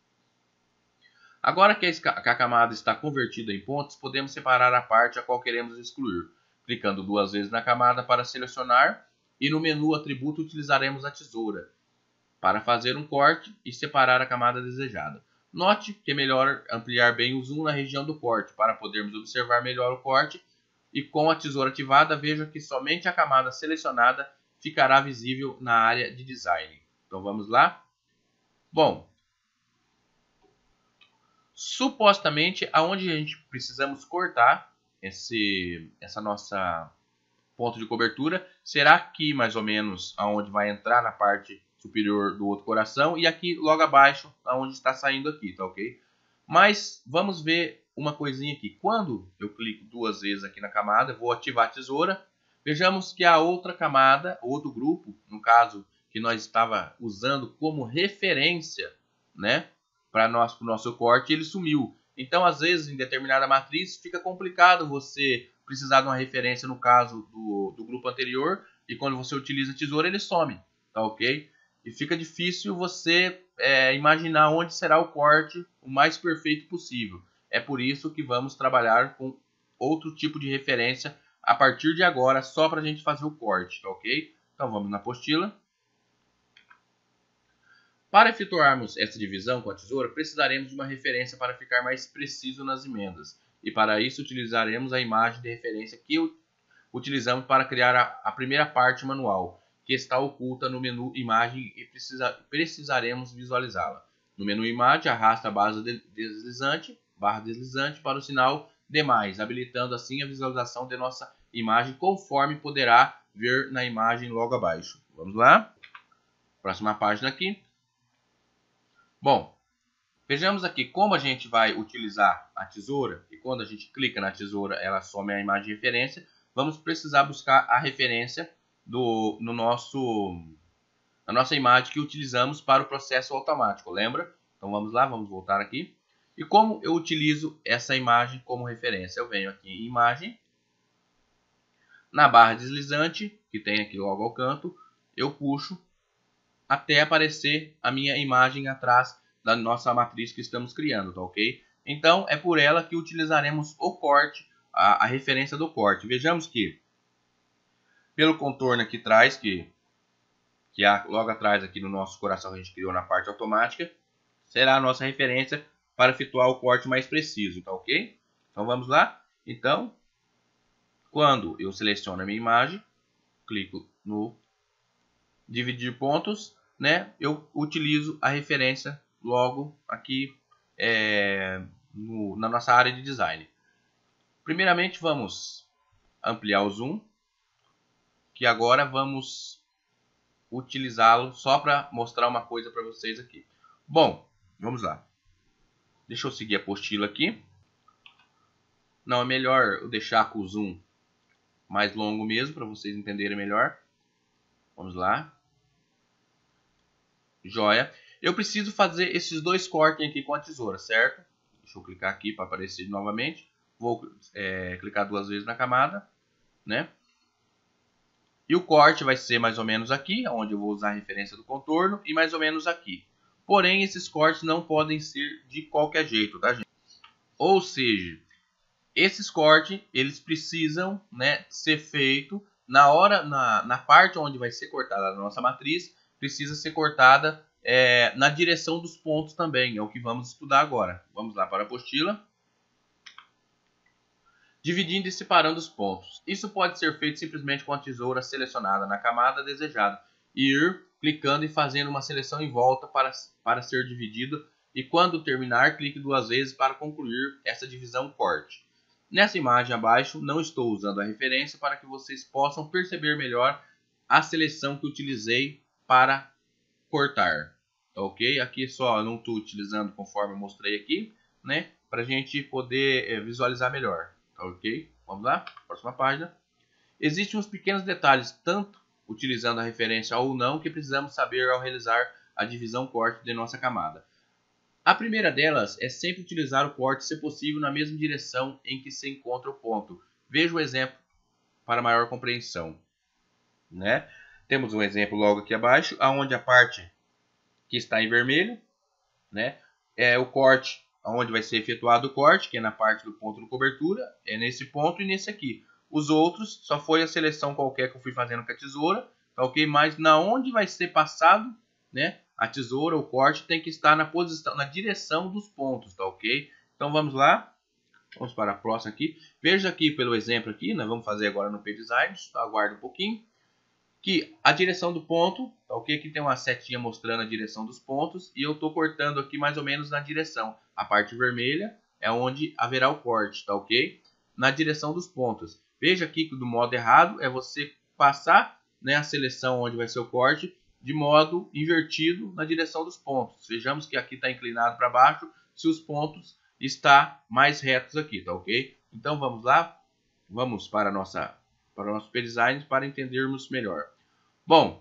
Agora que a camada está convertida em pontos, podemos separar a parte a qual queremos excluir. Clicando duas vezes na camada para selecionar e no menu atributo utilizaremos a tesoura para fazer um corte e separar a camada desejada. Note que é melhor ampliar bem o zoom na região do corte para podermos observar melhor o corte e com a tesoura ativada veja que somente a camada selecionada ficará visível na área de design. Então vamos lá. Bom, supostamente aonde a gente precisamos cortar esse essa nossa ponto de cobertura será aqui mais ou menos aonde vai entrar na parte superior do outro coração e aqui logo abaixo aonde está saindo aqui, tá ok? Mas vamos ver uma coisinha aqui. Quando eu clico duas vezes aqui na camada, vou ativar a tesoura. Vejamos que a outra camada, outro grupo, no caso que nós estava usando como referência, né, para nós, o nosso corte, ele sumiu. Então, às vezes, em determinada matriz, fica complicado você precisar de uma referência no caso do, do grupo anterior e quando você utiliza a tesoura, ele some, tá ok? E fica difícil você é, imaginar onde será o corte o mais perfeito possível. É por isso que vamos trabalhar com outro tipo de referência a partir de agora, só para a gente fazer o corte, tá ok? Então vamos na apostila. Para efetuarmos essa divisão com a tesoura, precisaremos de uma referência para ficar mais preciso nas emendas. E para isso utilizaremos a imagem de referência que utilizamos para criar a, a primeira parte manual, que está oculta no menu imagem e precisa, precisaremos visualizá-la. No menu imagem, arrasta a base deslizante, barra deslizante para o sinal demais, habilitando assim a visualização de nossa imagem conforme poderá ver na imagem logo abaixo. Vamos lá? Próxima página aqui. Bom, vejamos aqui como a gente vai utilizar a tesoura e quando a gente clica na tesoura ela some a imagem de referência. Vamos precisar buscar a referência do, no nosso, na nossa imagem que utilizamos para o processo automático, lembra? Então vamos lá, vamos voltar aqui. E como eu utilizo essa imagem como referência? Eu venho aqui em imagem, na barra deslizante, que tem aqui logo ao canto, eu puxo até aparecer a minha imagem atrás da nossa matriz que estamos criando, tá ok? Então é por ela que utilizaremos o corte, a, a referência do corte. Vejamos que pelo contorno aqui atrás, que, que há logo atrás aqui no nosso coração que a gente criou na parte automática, será a nossa referência para efetuar o corte mais preciso, tá ok? Então vamos lá. Então, quando eu seleciono a minha imagem, clico no dividir pontos, né? Eu utilizo a referência logo aqui é, no, na nossa área de design. Primeiramente vamos ampliar o zoom, que agora vamos utilizá-lo só para mostrar uma coisa para vocês aqui. Bom, vamos lá. Deixa eu seguir a apostila aqui. Não, é melhor eu deixar com o zoom mais longo mesmo, para vocês entenderem melhor. Vamos lá. Joia. Eu preciso fazer esses dois cortes aqui com a tesoura, certo? Deixa eu clicar aqui para aparecer novamente. Vou é, clicar duas vezes na camada, né? E o corte vai ser mais ou menos aqui, onde eu vou usar a referência do contorno, e mais ou menos aqui. Porém, esses cortes não podem ser de qualquer jeito, tá, gente? Ou seja, esses cortes, eles precisam, né, ser feitos na hora, na, na parte onde vai ser cortada a nossa matriz, precisa ser cortada é, na direção dos pontos também, é o que vamos estudar agora. Vamos lá para a apostila. Dividindo e separando os pontos. Isso pode ser feito simplesmente com a tesoura selecionada na camada desejada e ir clicando e fazendo uma seleção em volta para, para ser dividido, e quando terminar, clique duas vezes para concluir essa divisão corte. Nessa imagem abaixo, não estou usando a referência para que vocês possam perceber melhor a seleção que utilizei para cortar. Ok? Aqui só não estou utilizando conforme eu mostrei aqui, né? Para a gente poder é, visualizar melhor. Ok? Vamos lá? Próxima página. Existem uns pequenos detalhes, tanto utilizando a referência ou não, que precisamos saber ao realizar a divisão corte de nossa camada. A primeira delas é sempre utilizar o corte, se possível, na mesma direção em que se encontra o ponto. Veja o exemplo para maior compreensão. Né? Temos um exemplo logo aqui abaixo, onde a parte que está em vermelho, né, é o corte, onde vai ser efetuado o corte, que é na parte do ponto de cobertura, é nesse ponto e nesse aqui. Os outros só foi a seleção qualquer que eu fui fazendo com a tesoura, tá ok? Mas na onde vai ser passado, né, a tesoura, o corte, tem que estar na posição, na direção dos pontos, tá ok? Então vamos lá, vamos para a próxima aqui. Veja aqui pelo exemplo aqui, nós vamos fazer agora no P-Design, tá? Aguarde um pouquinho. Que a direção do ponto, tá ok? Aqui tem uma setinha mostrando a direção dos pontos e eu estou cortando aqui mais ou menos na direção. A parte vermelha é onde haverá o corte, tá ok? Na direção dos pontos. Veja aqui que do modo errado é você passar, né, a seleção onde vai ser o corte de modo invertido na direção dos pontos. Vejamos que aqui está inclinado para baixo se os pontos estão mais retos aqui, tá ok? Então vamos lá, vamos para a nossa... para o nosso P-Design para entendermos melhor. Bom,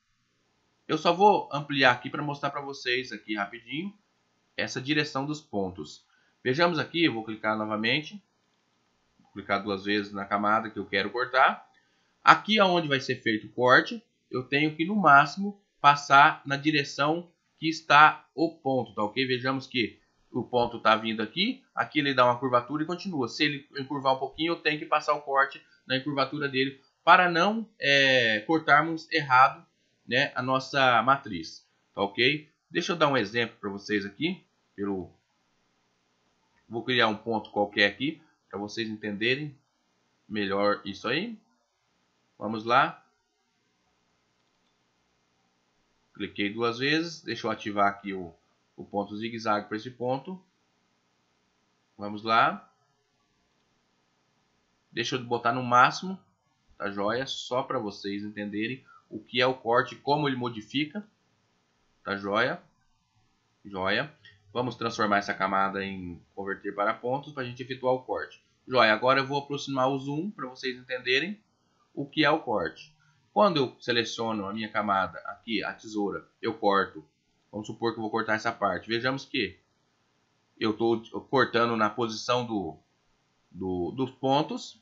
eu só vou ampliar aqui para mostrar para vocês aqui rapidinho essa direção dos pontos. Vejamos aqui, eu vou clicar novamente, vou clicar duas vezes na camada que eu quero cortar. Aqui aonde vai ser feito o corte, eu tenho que no máximo passar na direção que está o ponto, tá ok? Vejamos que o ponto está vindo aqui, aqui ele dá uma curvatura e continua. Se ele encurvar um pouquinho, eu tenho que passar o corte na curvatura dele para não é, cortarmos errado, né, a nossa matriz, tá ok? Deixa eu dar um exemplo para vocês aqui. Pelo... Vou criar um ponto qualquer aqui para vocês entenderem melhor isso aí. Vamos lá. Cliquei duas vezes. Deixa eu ativar aqui o, o ponto zigue-zague para esse ponto. Vamos lá. Deixa eu botar no máximo, tá joia? Só para vocês entenderem o que é o corte, como ele modifica, tá joia? Joia. Vamos transformar essa camada em converter para pontos para a gente efetuar o corte. Joia. Agora eu vou aproximar o zoom para vocês entenderem o que é o corte. Quando eu seleciono a minha camada aqui, a tesoura, eu corto. Vamos supor que eu vou cortar essa parte. Vejamos que eu estou cortando na posição do, do, dos pontos.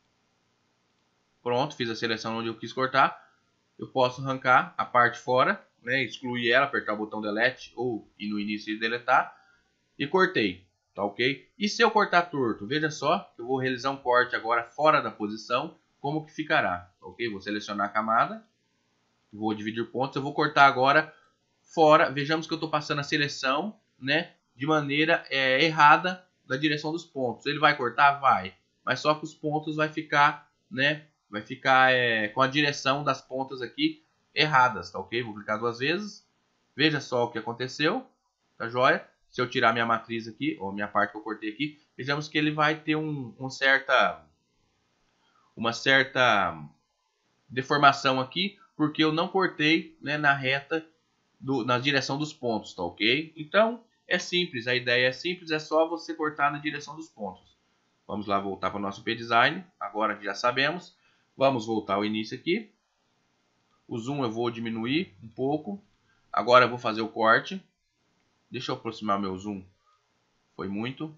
Pronto, fiz a seleção onde eu quis cortar. Eu posso arrancar a parte fora, né, excluir ela, apertar o botão delete ou ir no início e deletar. E cortei, tá ok? E se eu cortar torto? Veja só, eu vou realizar um corte agora fora da posição. Como que ficará? Ok? Vou selecionar a camada. Vou dividir pontos. Eu vou cortar agora fora. Vejamos que eu estou passando a seleção, né, de maneira é, errada da direção dos pontos. Ele vai cortar? Vai. Mas só que os pontos vai ficar, né, vai ficar é, com a direção das pontas aqui erradas, tá ok? Vou clicar duas vezes. Veja só o que aconteceu. Tá joia? Se eu tirar minha matriz aqui, ou minha parte que eu cortei aqui, vejamos que ele vai ter um, um certa, uma certa deformação aqui, porque eu não cortei, né, na reta, do, na direção dos pontos, tá ok? Então, é simples, a ideia é simples, é só você cortar na direção dos pontos. Vamos lá voltar para o nosso P-Design, agora que já sabemos. Vamos voltar ao início aqui. O zoom eu vou diminuir um pouco. Agora eu vou fazer o corte. Deixa eu aproximar meu zoom. Foi muito.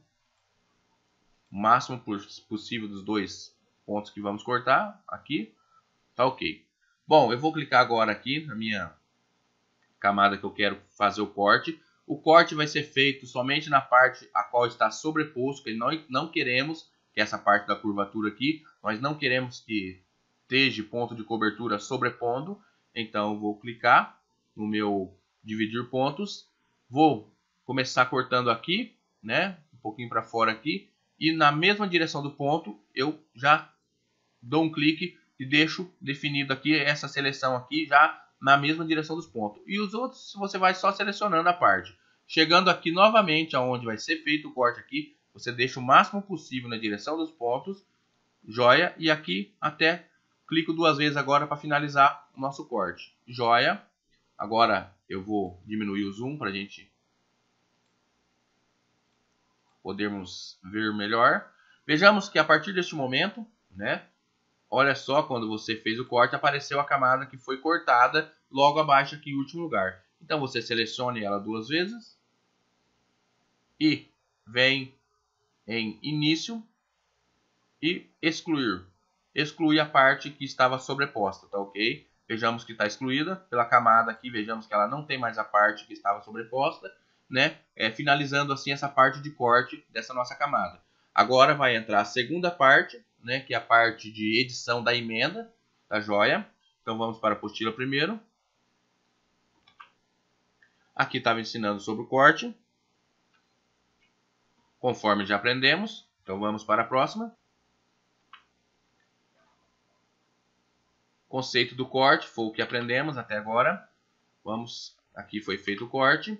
O máximo possível dos dois pontos que vamos cortar. Aqui. Tá ok. Bom, eu vou clicar agora aqui na minha camada que eu quero fazer o corte. O corte vai ser feito somente na parte a qual está sobreposto, que não, não queremos que é essa parte da curvatura aqui. Nós não queremos que esteja ponto de cobertura sobrepondo, então eu vou clicar no meu dividir pontos, vou começar cortando aqui, né, um pouquinho para fora aqui, e na mesma direção do ponto eu já dou um clique e deixo definido aqui essa seleção aqui já na mesma direção dos pontos. E os outros você vai só selecionando a parte. Chegando aqui novamente aonde vai ser feito o corte aqui, você deixa o máximo possível na direção dos pontos, joia, e aqui até clico duas vezes agora para finalizar o nosso corte, joia. Agora eu vou diminuir o zoom para a gente podermos ver melhor. Vejamos que a partir deste momento, né, olha só, quando você fez o corte, apareceu a camada que foi cortada logo abaixo aqui em último lugar. Então você selecione ela duas vezes e vem em início e excluir. Excluir a parte que estava sobreposta, tá ok? Vejamos que está excluída pela camada aqui, vejamos que ela não tem mais a parte que estava sobreposta, né? É, finalizando assim essa parte de corte dessa nossa camada. Agora vai entrar a segunda parte, né, que é a parte de edição da emenda, tá joia? Então vamos para a apostila primeiro. Aqui estava ensinando sobre o corte, conforme já aprendemos. Então vamos para a próxima. Conceito do corte foi o que aprendemos até agora. Vamos, aqui foi feito o corte.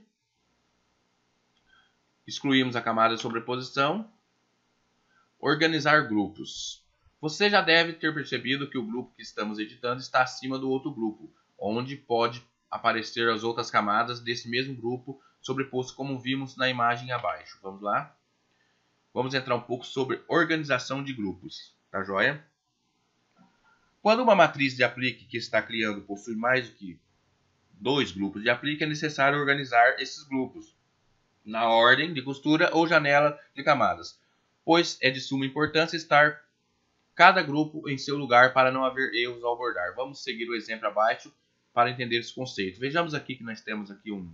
Excluímos a camada de sobreposição. Organizar grupos. Você já deve ter percebido que o grupo que estamos editando está acima do outro grupo, onde pode aparecer as outras camadas desse mesmo grupo sobreposto, como vimos na imagem abaixo. Vamos lá? Vamos entrar um pouco sobre organização de grupos, tá joia? Quando uma matriz de aplique que está criando possui mais do que dois grupos de aplique, é necessário organizar esses grupos na ordem de costura ou janela de camadas, pois é de suma importância estar cada grupo em seu lugar para não haver erros ao bordar. Vamos seguir o exemplo abaixo para entender esse conceito. Vejamos aqui que nós temos aqui um,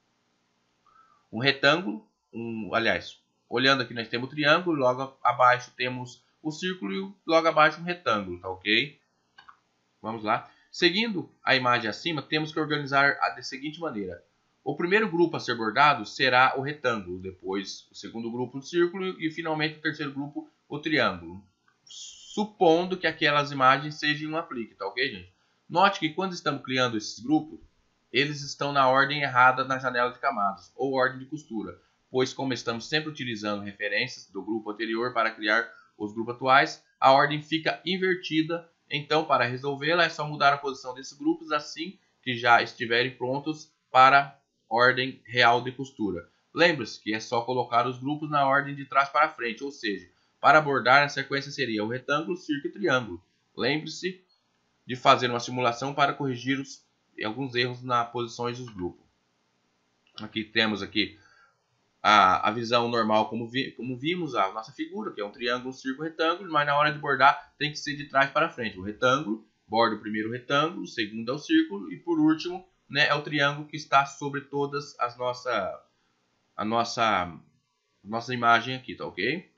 um retângulo, um, aliás, olhando aqui nós temos o triângulo, logo abaixo temos o círculo e logo abaixo um retângulo, tá ok? Vamos lá. Seguindo a imagem acima, temos que organizar da seguinte maneira. O primeiro grupo a ser bordado será o retângulo, depois o segundo grupo o círculo e finalmente o terceiro grupo o triângulo. Supondo que aquelas imagens sejam um aplique, tá ok, gente? Note que quando estamos criando esses grupos, eles estão na ordem errada na janela de camadas, ou ordem de costura, pois como estamos sempre utilizando referências do grupo anterior para criar os grupos atuais, a ordem fica invertida. Então, para resolvê-la, é só mudar a posição desses grupos assim que já estiverem prontos para ordem real de costura. Lembre-se que é só colocar os grupos na ordem de trás para frente, ou seja, para bordar a sequência seria o retângulo, círculo e triângulo. Lembre-se de fazer uma simulação para corrigir os, alguns erros nas posições dos grupos. Aqui temos aqui a, a visão normal como, vi, como vimos, a nossa figura, que é um triângulo, um círculo, um retângulo, mas na hora de bordar tem que ser de trás para frente. O retângulo, borda o primeiro retângulo, o segundo é o círculo e por último, né, é o triângulo que está sobre todas as nossa, a nossa, a nossa imagem aqui, tá ok?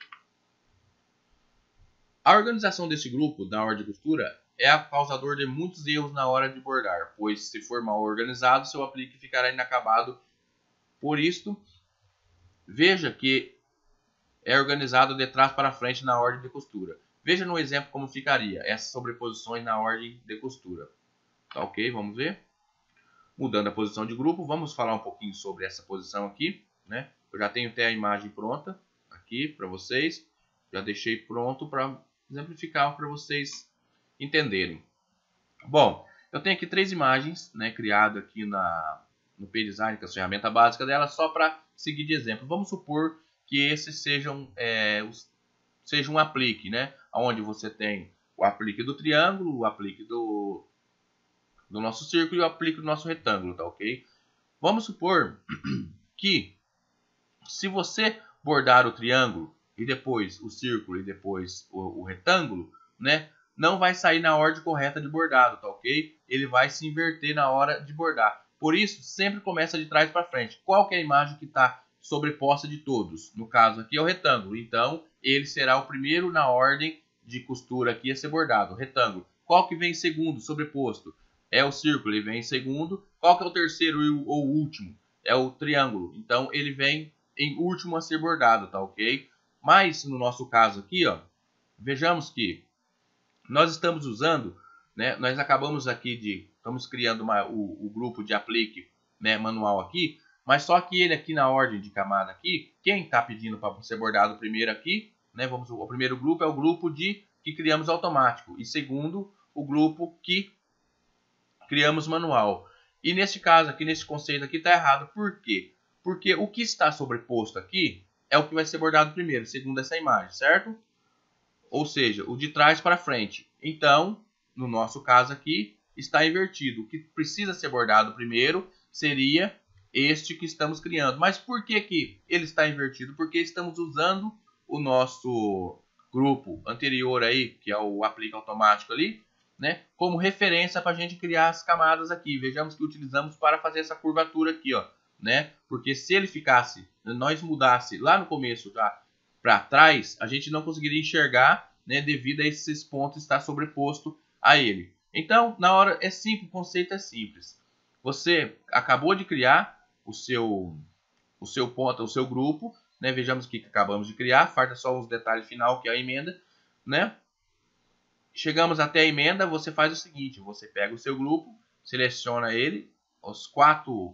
A organização desse grupo na hora de costura é a causador de muitos erros na hora de bordar, pois se for mal organizado, seu aplique ficará inacabado. Por isto, veja que é organizado de trás para frente na ordem de costura. Veja no exemplo como ficaria essas sobreposições na ordem de costura. Tá ok? Vamos ver. Mudando a posição de grupo, vamos falar um pouquinho sobre essa posição aqui, né? Eu já tenho até a imagem pronta aqui para vocês. Já deixei pronto para exemplificar para vocês entenderem. Bom, eu tenho aqui três imagens, né, criadas aqui na, no P-Design, que é a ferramenta básica dela, só para seguir de exemplo. Vamos supor que esses sejam, é, os, sejam um aplique, né, onde você tem o aplique do triângulo, o aplique do, do nosso círculo e o aplique do nosso retângulo, tá ok? Vamos supor que se você bordar o triângulo e depois o círculo e depois o, o retângulo, né, não vai sair na ordem correta de bordado, tá ok? Ele vai se inverter na hora de bordar. Por isso, sempre começa de trás para frente. Qual que é a imagem que está sobreposta de todos? No caso aqui é o retângulo. Então, ele será o primeiro na ordem de costura aqui a ser bordado, retângulo. Qual que vem em segundo, sobreposto? É o círculo, ele vem em segundo. Qual que é o terceiro ou o último? É o triângulo. Então, ele vem em último a ser bordado, tá ok? Mas, no nosso caso aqui, ó, vejamos que nós estamos usando, né, nós acabamos aqui de, estamos criando uma, o, o grupo de aplique, né, manual aqui, mas só que ele aqui na ordem de camada aqui, quem está pedindo para ser bordado primeiro aqui, né, vamos, o primeiro grupo é o grupo de que criamos automático e segundo o grupo que criamos manual. E nesse caso aqui, nesse conceito aqui está errado. Por quê? Porque o que está sobreposto aqui é o que vai ser bordado primeiro, segundo essa imagem, certo? Ou seja, o de trás para frente. Então, no nosso caso aqui, está invertido. O que precisa ser bordado primeiro seria este que estamos criando. Mas por que que ele está invertido? Porque estamos usando o nosso grupo anterior aí, que é o aplique automático ali, né, como referência para a gente criar as camadas aqui. Vejamos que utilizamos para fazer essa curvatura aqui, ó, né? Porque se ele ficasse, nós mudasse lá no começo já para trás, a gente não conseguiria enxergar, né, devido a esses pontos estar sobreposto a ele. Então, na hora é simples, o conceito é simples. Você acabou de criar o seu o seu ponto, o seu grupo, né? Vejamos que acabamos de criar, falta só os detalhes final, que é a emenda, né? Chegamos até a emenda, você faz o seguinte, você pega o seu grupo, seleciona ele, os quatro,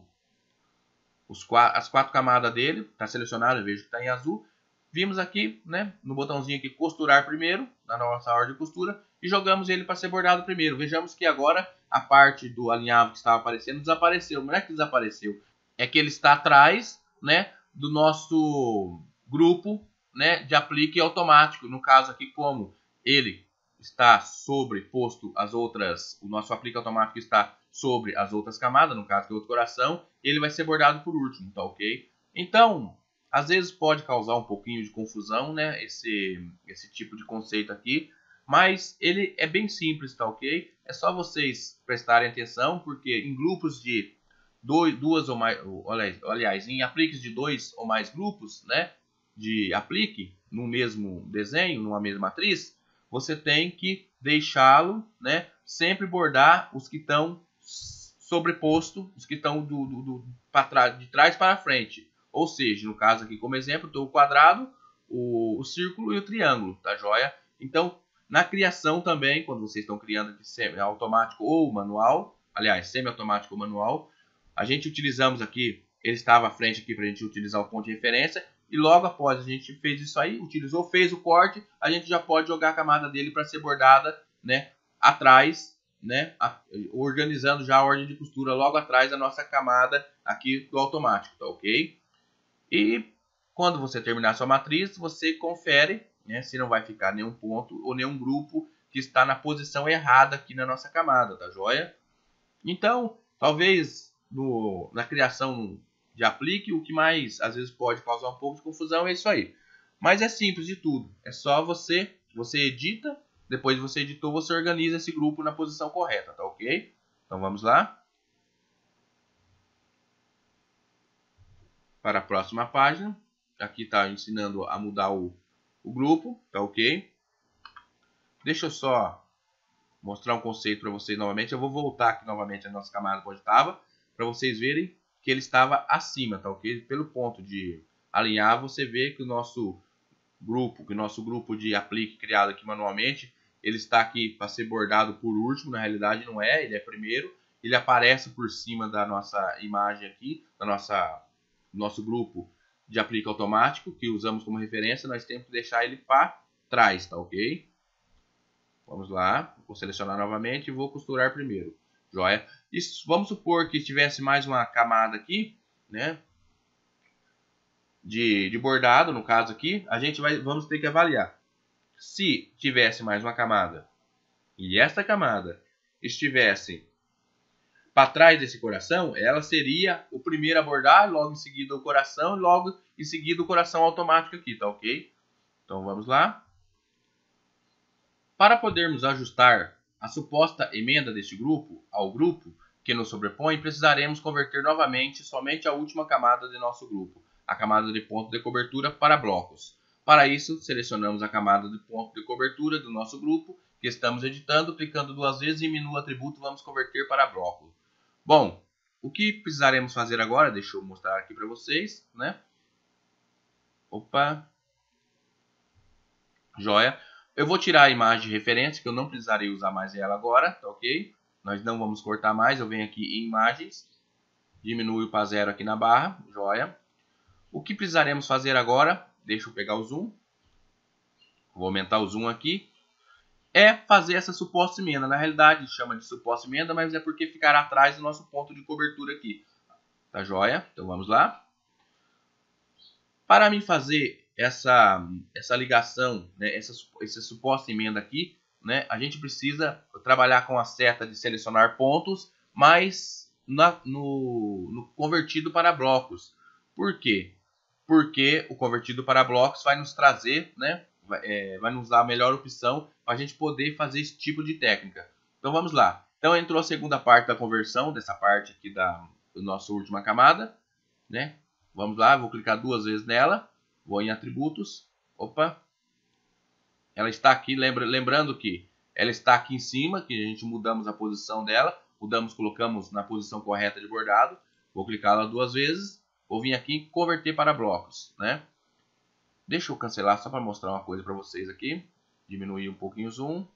os quatro, as quatro camadas dele, está selecionado, eu vejo que está em azul. Vimos aqui, né, no botãozinho aqui, costurar primeiro, na nossa ordem de costura, e jogamos ele para ser bordado primeiro. Vejamos que agora a parte do alinhavo que estava aparecendo desapareceu. Não é que desapareceu, é que ele está atrás, né, do nosso grupo, né, de aplique automático. No caso aqui, como ele está sobreposto as outras, o nosso aplique automático está sobre as outras camadas, no caso que é outro coração, ele vai ser bordado por último, tá ok? Então, às vezes pode causar um pouquinho de confusão, né, esse, esse tipo de conceito aqui, mas ele é bem simples, tá ok? É só vocês prestarem atenção, porque em grupos de dois, duas ou mais, aliás, em apliques de dois ou mais grupos, né, de aplique no mesmo desenho, numa mesma matriz, você tem que deixá-lo, né, sempre bordar os que estão sobreposto, os que estão do, do, do, para trás, de trás para frente. Ou seja, no caso aqui como exemplo, estou o quadrado, o, o círculo e o triângulo, tá joia? Então, na criação também, quando vocês estão criando aqui semi-automático ou manual, aliás, semi-automático ou manual, a gente utilizamos aqui, ele estava à frente aqui para a gente utilizar o ponto de referência, e logo após a gente fez isso aí, utilizou, fez o corte, a gente já pode jogar a camada dele para ser bordada, né, atrás, né, organizando já a ordem de costura logo atrás da nossa camada aqui do automático, tá ok? E quando você terminar sua matriz, você confere, né, se não vai ficar nenhum ponto ou nenhum grupo que está na posição errada aqui na nossa camada, tá joia? Então, talvez no, na criação de aplique, o que mais às vezes pode causar um pouco de confusão é isso aí. Mas é simples de tudo. É só você, você edita, depois você editou, você organiza esse grupo na posição correta, tá ok? Então vamos lá. Para a próxima página. Aqui está ensinando a mudar o, o grupo, tá ok? Deixa eu só mostrar um conceito para vocês novamente. Eu vou voltar aqui novamente a nossa camada onde estava, para vocês verem que ele estava acima, tá ok? Pelo ponto de alinhar, você vê que o nosso grupo, que o nosso grupo de aplique criado aqui manualmente, ele está aqui para ser bordado por último, na realidade não é, ele é primeiro, ele aparece por cima da nossa imagem aqui, da nossa nosso grupo de aplique automático, que usamos como referência, nós temos que deixar ele para trás, tá ok? Vamos lá, vou selecionar novamente e vou costurar primeiro, joia? Isso, vamos supor que tivesse mais uma camada aqui, né, de, de bordado, no caso aqui, a gente vai, vamos ter que avaliar. Se tivesse mais uma camada e esta camada estivesse para trás desse coração, ela seria o primeiro a bordar, logo em seguida o coração, e logo em seguida o coração automático aqui, tá ok? Então vamos lá. Para podermos ajustar a suposta emenda deste grupo ao grupo que nos sobrepõe, precisaremos converter novamente somente a última camada de nosso grupo, a camada de ponto de cobertura, para blocos. Para isso, selecionamos a camada de ponto de cobertura do nosso grupo que estamos editando, clicando duas vezes em menu atributo, vamos converter para bloco. Bom, o que precisaremos fazer agora, deixa eu mostrar aqui para vocês, né? Opa, joia. Eu vou tirar a imagem de referência, que eu não precisarei usar mais ela agora, tá ok? Nós não vamos cortar mais, eu venho aqui em imagens, diminuo para zero aqui na barra, joia. O que precisaremos fazer agora, deixa eu pegar o zoom, vou aumentar o zoom aqui, é fazer essa suposta emenda. Na realidade chama de suposta emenda, mas é porque ficará atrás do nosso ponto de cobertura aqui. Tá joia? Então vamos lá. Para mim fazer essa, essa ligação, né, essa, essa suposta emenda aqui, né, a gente precisa trabalhar com a seta de selecionar pontos, mas na, no, no convertido para blocos. Por quê? Porque o convertido para blocos vai nos trazer, né, vai, é, vai nos dar a melhor opção para a gente poder fazer esse tipo de técnica. Então vamos lá. Então entrou a segunda parte da conversão, dessa parte aqui da, da nossa última camada, né? Vamos lá, vou clicar duas vezes nela, vou em atributos, opa, ela está aqui, lembra, lembrando que ela está aqui em cima, que a gente mudamos a posição dela, mudamos, colocamos na posição correta de bordado, vou clicar ela duas vezes, vou vir aqui em converter para blocos, né? Deixa eu cancelar só para mostrar uma coisa para vocês aqui, diminuir um pouquinho o zoom.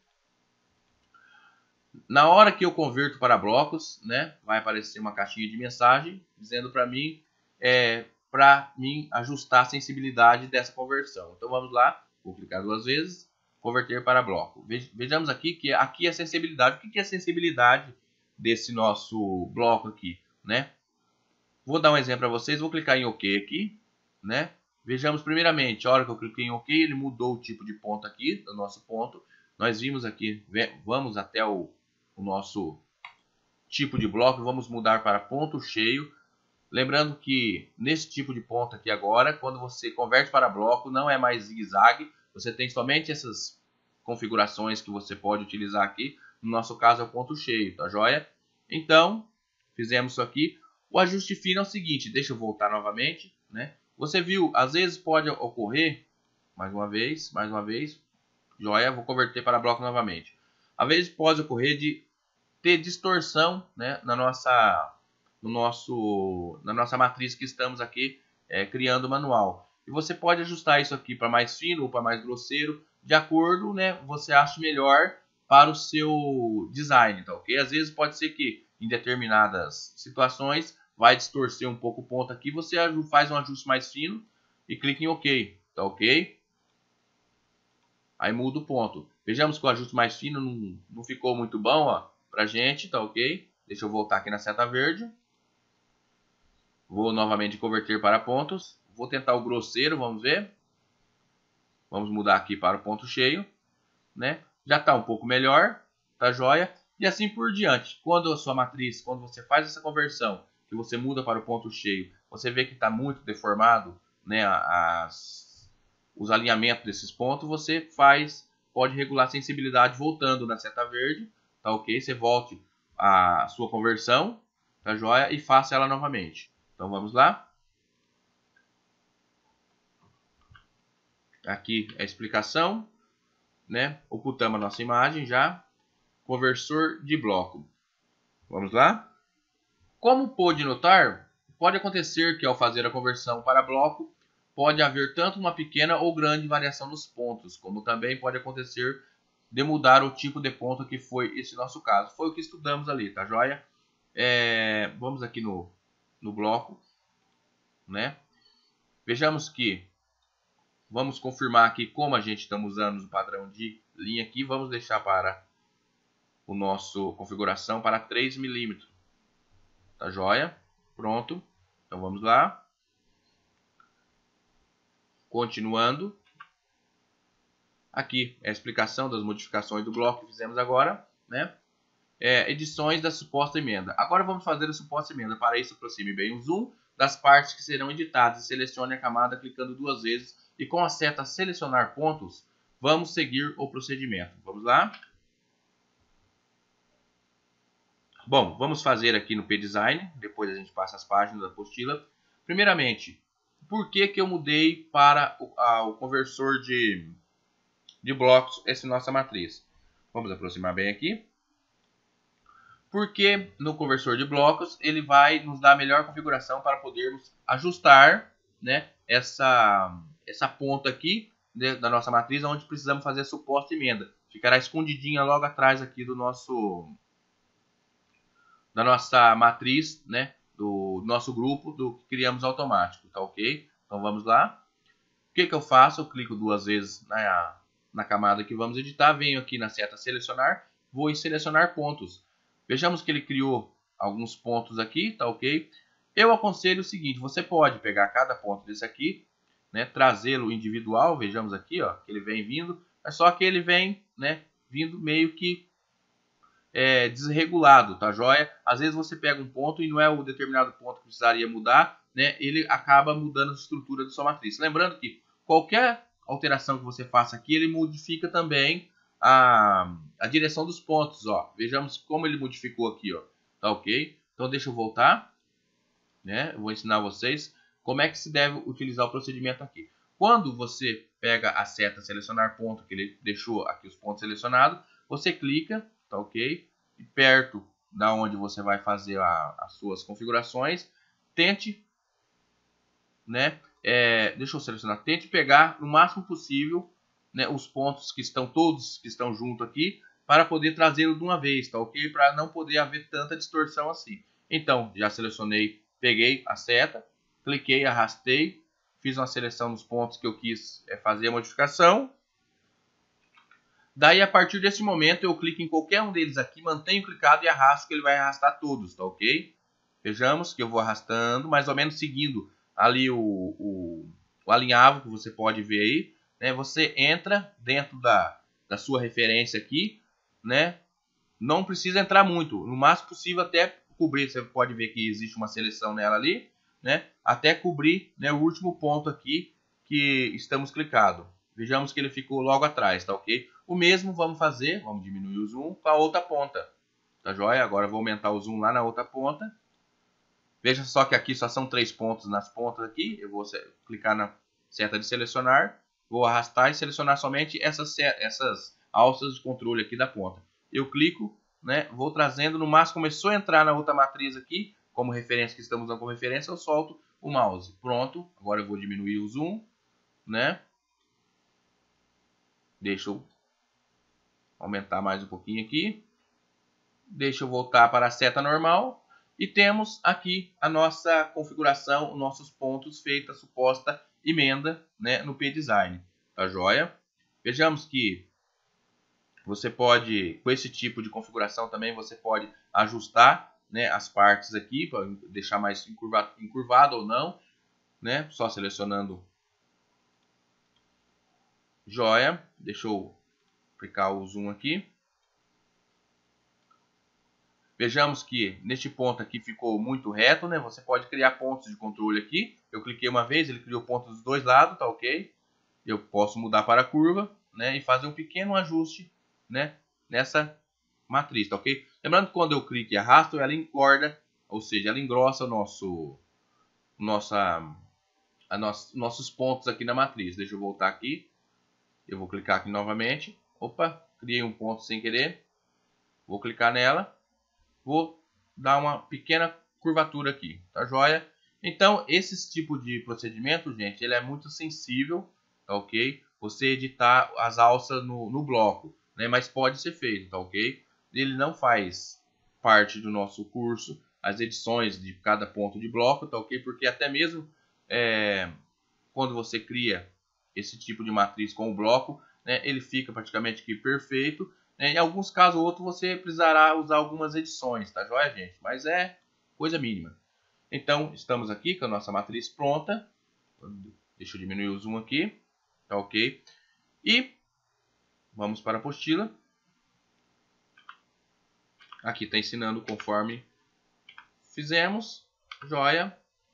Na hora que eu converto para blocos, né, vai aparecer uma caixinha de mensagem dizendo para mim é, para mim ajustar a sensibilidade dessa conversão. Então vamos lá, vou clicar duas vezes, converter para bloco. Vejamos aqui que aqui é a sensibilidade. O que é a sensibilidade desse nosso bloco aqui, né? Vou dar um exemplo para vocês, vou clicar em OK aqui, né? Vejamos primeiramente, a hora que eu cliquei em OK, ele mudou o tipo de ponto aqui, do nosso ponto. Nós vimos aqui, vamos até o, o nosso tipo de bloco, vamos mudar para ponto cheio. Lembrando que nesse tipo de ponto aqui agora, quando você converte para bloco, não é mais zigue-zague. Você tem somente essas configurações que você pode utilizar aqui. No nosso caso é o ponto cheio, tá joia? Então, fizemos isso aqui. O ajuste fino é o seguinte, deixa eu voltar novamente, né? Você viu, às vezes pode ocorrer, mais uma vez, mais uma vez, joia, vou converter para bloco novamente. Às vezes pode ocorrer de ter distorção, né, na nossa no nosso, na nossa matriz que estamos aqui é, criando manual. E você pode ajustar isso aqui para mais fino ou para mais grosseiro, de acordo, né, você acha melhor para o seu design, tá ok? Às vezes pode ser que em determinadas situações vai distorcer um pouco o ponto aqui, você faz um ajuste mais fino e clica em OK, tá ok? Aí muda o ponto. Vejamos que o ajuste mais fino não, não ficou muito bom, ó, pra gente, tá ok? Deixa eu voltar aqui na seta verde. Vou novamente converter para pontos. Vou tentar o grosseiro, vamos ver. Vamos mudar aqui para o ponto cheio, né? Já está um pouco melhor, tá joia? E assim por diante. Quando a sua matriz, quando você faz essa conversão, que você muda para o ponto cheio, você vê que está muito deformado, né? As, os alinhamentos desses pontos, você faz, pode regular a sensibilidade voltando na seta verde, tá ok? Você volte a sua conversão, tá joia? E faça ela novamente. Então vamos lá. Aqui é a explicação, né? Ocultamos a nossa imagem já. Conversor de bloco. Vamos lá. Como pôde notar, pode acontecer que ao fazer a conversão para bloco, pode haver tanto uma pequena ou grande variação nos pontos, como também pode acontecer de mudar o tipo de ponto que foi esse nosso caso. Foi o que estudamos ali, tá joia? É, vamos aqui no, no bloco, né? Vejamos que vamos confirmar aqui como a gente estamos usando o padrão de linha aqui. Vamos deixar para o nosso configuração para três milímetros. Tá joia? Pronto. Então vamos lá. Continuando. Aqui é a explicação das modificações do bloco que fizemos agora, né? É, edições da suposta emenda. Agora vamos fazer a suposta emenda. Para isso, aproxime bem o zoom das partes que serão editadas e selecione a camada clicando duas vezes e com a seta selecionar pontos, vamos seguir o procedimento. Vamos lá? Bom, vamos fazer aqui no P-Design, depois a gente passa as páginas da apostila. Primeiramente, por que que eu mudei para o, a, o conversor de, de blocos essa nossa matriz? Vamos aproximar bem aqui. Porque no conversor de blocos ele vai nos dar a melhor configuração para podermos ajustar, né, essa, essa ponta aqui, né, da nossa matriz, onde precisamos fazer suposta emenda. Ficará escondidinha logo atrás aqui do nosso da nossa matriz, né, do nosso grupo do que criamos automático, tá ok? Então vamos lá. O que que eu faço? Eu clico duas vezes na, na camada que vamos editar, venho aqui na seta selecionar, vou em selecionar pontos. Vejamos que ele criou alguns pontos aqui, tá ok? Eu aconselho o seguinte, você pode pegar cada ponto desse aqui, né, trazê-lo individual, vejamos aqui, ó, que ele vem vindo, é só que ele vem, né, vindo meio que é, desregulado, tá joia? Às vezes você pega um ponto e não é o determinado ponto que precisaria mudar, né, ele acaba mudando a estrutura da sua matriz. Lembrando que qualquer alteração que você faça aqui, ele modifica também a, a direção dos pontos, ó. Vejamos como ele modificou aqui, ó. Tá ok? Então deixa eu voltar, né? Eu vou ensinar vocês como é que se deve utilizar o procedimento aqui. Quando você pega a seta selecionar ponto, que ele deixou aqui os pontos selecionados, você clica, tá ok? E perto da onde você vai fazer a, as suas configurações, tente, né? É, deixa eu selecionar, tente pegar no máximo possível, né, os pontos que estão todos que estão junto aqui para poder trazê-lo de uma vez, tá ok? Para não poder haver tanta distorção assim. Então, já selecionei, peguei a seta, cliquei, arrastei, fiz uma seleção dos pontos que eu quis é, fazer a modificação. Daí, a partir desse momento, eu clico em qualquer um deles aqui, mantenho clicado e arrasto, que ele vai arrastar todos, tá ok? Vejamos que eu vou arrastando, mais ou menos seguindo ali o, o, o alinhavo que você pode ver aí, né? Você entra dentro da, da sua referência aqui, né? Não precisa entrar muito, no máximo possível até cobrir, você pode ver que existe uma seleção nela ali, né? Até cobrir, né, o último ponto aqui que estamos clicado. Vejamos que ele ficou logo atrás, tá ok? O mesmo vamos fazer, vamos diminuir o zoom para a outra ponta, tá joia? Agora eu vou aumentar o zoom lá na outra ponta. Veja só que aqui só são três pontos nas pontas aqui. Eu vou clicar na seta de selecionar, vou arrastar e selecionar somente essas, essas alças de controle aqui da ponta. Eu clico, né, vou trazendo, no máximo começou a entrar na outra matriz aqui, como referência que estamos usando como referência, eu solto o mouse. Pronto, agora eu vou diminuir o zoom, né? Deixa eu aumentar mais um pouquinho aqui. Deixa eu voltar para a seta normal. E temos aqui a nossa configuração, os nossos pontos feita a suposta emenda, né, no P-Design. Tá joia? Vejamos que você pode, com esse tipo de configuração também, você pode ajustar, né, as partes aqui, para deixar mais encurvado, encurvado ou não, né, só selecionando joia. Deixa eu aplicar o zoom aqui. Vejamos que neste ponto aqui ficou muito reto, né? Você pode criar pontos de controle aqui. Eu cliquei uma vez, ele criou pontos dos dois lados, tá ok? Eu posso mudar para a curva, né? E fazer um pequeno ajuste, né, nessa matriz, tá ok? Lembrando que quando eu clico e arrasto, ela engorda, ou seja, ela engrossa o nosso, nossa, a nosso, nossos pontos aqui na matriz. Deixa eu voltar aqui. Eu vou clicar aqui novamente. Opa, criei um ponto sem querer. Vou clicar nela. Vou dar uma pequena curvatura aqui, tá joia? Então, esse tipo de procedimento, gente, ele é muito sensível, tá ok? Você editar as alças no, no bloco, né? Mas pode ser feito, tá ok? Ele não faz parte do nosso curso, as edições de cada ponto de bloco, tá ok? Porque até mesmo é, quando você cria esse tipo de matriz com o bloco, né, ele fica praticamente aqui perfeito. Em alguns casos ou outros você precisará usar algumas edições, tá joia, gente? Mas é coisa mínima. Então, estamos aqui com a nossa matriz pronta. Deixa eu diminuir o zoom aqui. Tá ok? E vamos para a apostila. Aqui está ensinando conforme fizemos. Joia.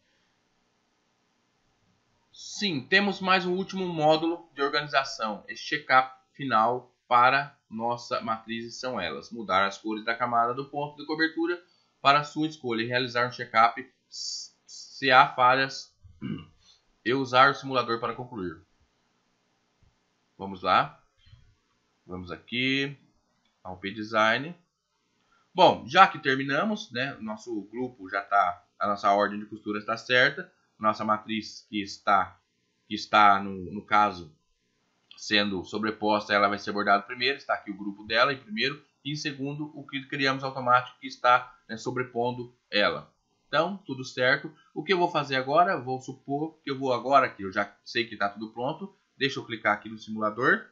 Sim, temos mais um último módulo de organização. Esse check-up final para nossa matriz são elas: mudar as cores da camada do ponto de cobertura para a sua escolha e realizar um check-up se há falhas e usar o simulador para concluir. Vamos lá. Vamos aqui ao P-Design. Bom, já que terminamos, né, nosso grupo já está, a nossa ordem de costura está certa, nossa matriz que está, que está no, no caso, sendo sobreposta, ela vai ser bordada primeiro, está aqui o grupo dela em primeiro, e em segundo, o que criamos automático que está, né, sobrepondo ela. Então, tudo certo. O que eu vou fazer agora, vou supor que eu vou agora, que eu já sei que está tudo pronto, deixa eu clicar aqui no simulador.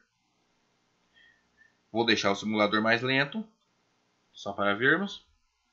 Vou deixar o simulador mais lento, só para vermos.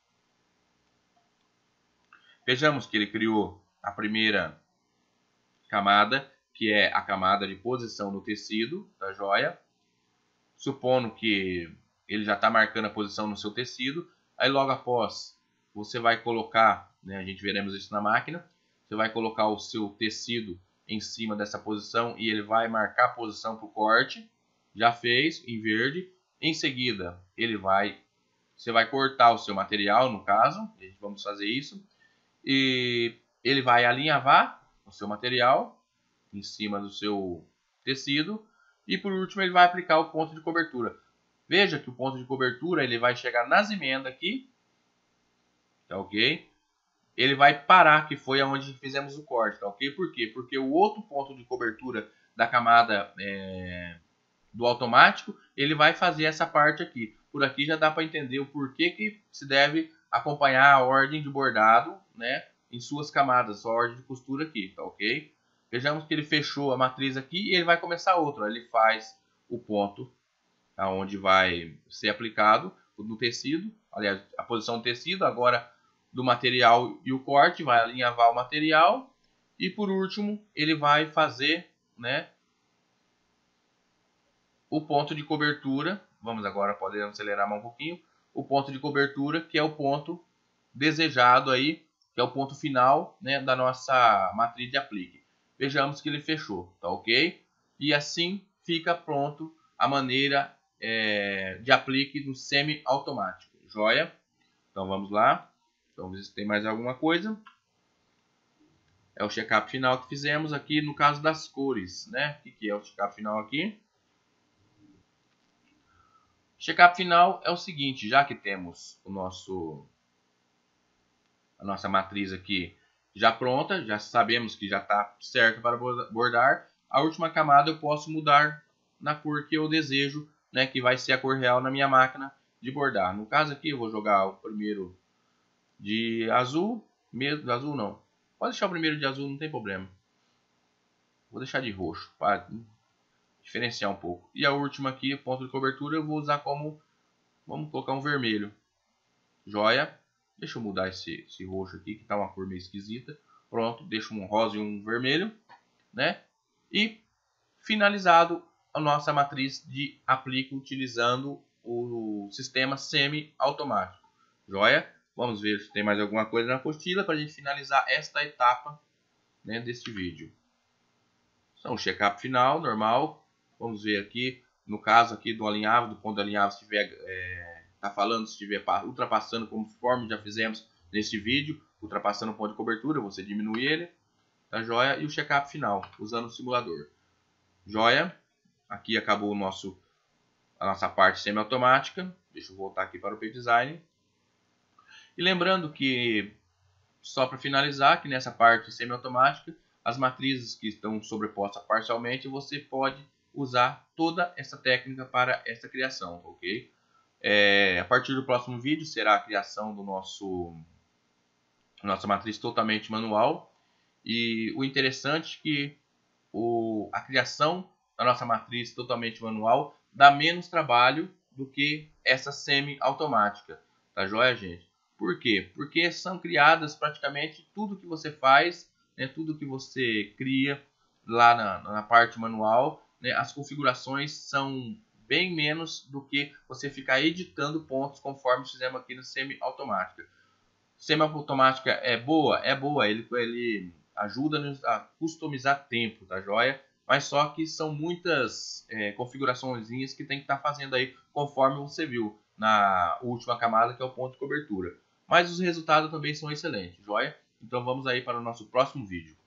Vejamos que ele criou a primeira camada, que é a camada de posição no tecido da joia. Supondo que ele já está marcando a posição no seu tecido. Aí logo após, você vai colocar, né, a gente veremos isso na máquina, você vai colocar o seu tecido em cima dessa posição e ele vai marcar a posição para o corte. Já fez, em verde. Em seguida, ele vai, você vai cortar o seu material, no caso, vamos fazer isso. E ele vai alinhavar o seu material em cima do seu tecido. E por último ele vai aplicar o ponto de cobertura. Veja que o ponto de cobertura ele vai chegar nas emendas aqui. Tá ok? Ele vai parar, que foi onde fizemos o corte. Tá ok? Por quê? Porque o outro ponto de cobertura da camada é, do automático, ele vai fazer essa parte aqui. Por aqui já dá para entender o porquê que se deve acompanhar a ordem de bordado, né, em suas camadas, a ordem de costura aqui, tá ok? Vejamos que ele fechou a matriz aqui e ele vai começar outro. Ele faz o ponto aonde vai ser aplicado no tecido, aliás, a posição do tecido, agora do material e o corte, vai alinhavar o material e por último ele vai fazer, né, o ponto de cobertura. Vamos agora, podemos acelerar mais um pouquinho. O ponto de cobertura, que é o ponto desejado aí, que é o ponto final, né, da nossa matriz de aplique. Vejamos que ele fechou, tá ok? E assim fica pronto a maneira é, de aplique no semi-automático. Joia? Então vamos lá. Vamos ver se tem mais alguma coisa. É o check-up final que fizemos aqui no caso das cores, né? O que é o check-up final aqui? Check-up final é o seguinte, já que temos o nosso, a nossa matriz aqui já pronta, já sabemos que já está certo para bordar, a última camada eu posso mudar na cor que eu desejo, né, que vai ser a cor real na minha máquina de bordar. No caso aqui eu vou jogar o primeiro de azul, mesmo de azul não, pode deixar o primeiro de azul, não tem problema. Vou deixar de roxo, para diferenciar um pouco. E a última aqui, ponto de cobertura, eu vou usar como, vamos colocar um vermelho. Joia. Deixa eu mudar esse, esse roxo aqui, que está uma cor meio esquisita. Pronto, deixo um rosa e um vermelho, né? E finalizado a nossa matriz de aplique utilizando o sistema semi-automático. Joia? Vamos ver se tem mais alguma coisa na apostila para a gente finalizar esta etapa, né, deste vídeo. Então, o check-up final, normal. Vamos ver aqui, no caso aqui do alinhavo, do ponto de alinhavo, se estiver, é, tá falando, se estiver ultrapassando, conforme já fizemos neste vídeo, ultrapassando o ponto de cobertura, você diminui ele, tá joia? E o check-up final, usando o simulador. Joia? Aqui acabou o nosso, a nossa parte semi-automática. Deixa eu voltar aqui para o P-Design. E lembrando que, só para finalizar, que nessa parte semi-automática, as matrizes que estão sobrepostas parcialmente, você pode usar toda essa técnica para essa criação, ok? É, a partir do próximo vídeo será a criação do nosso nossa matriz totalmente manual. E o interessante é que o, a criação da nossa matriz totalmente manual dá menos trabalho do que essa semi-automática, tá joia, gente? Por quê? Porque são criadas praticamente tudo que você faz, né, tudo que você cria lá na, na parte manual, né, as configurações são bem menos do que você ficar editando pontos conforme fizemos aqui no semi-automática. Semi-automática é boa? É boa, ele, ele ajuda-nos a customizar tempo, tá joia? Mas só que são muitas é, configurações que tem que estar tá fazendo aí conforme você viu na última camada, que é o ponto de cobertura. Mas os resultados também são excelentes, joia? Então vamos aí para o nosso próximo vídeo.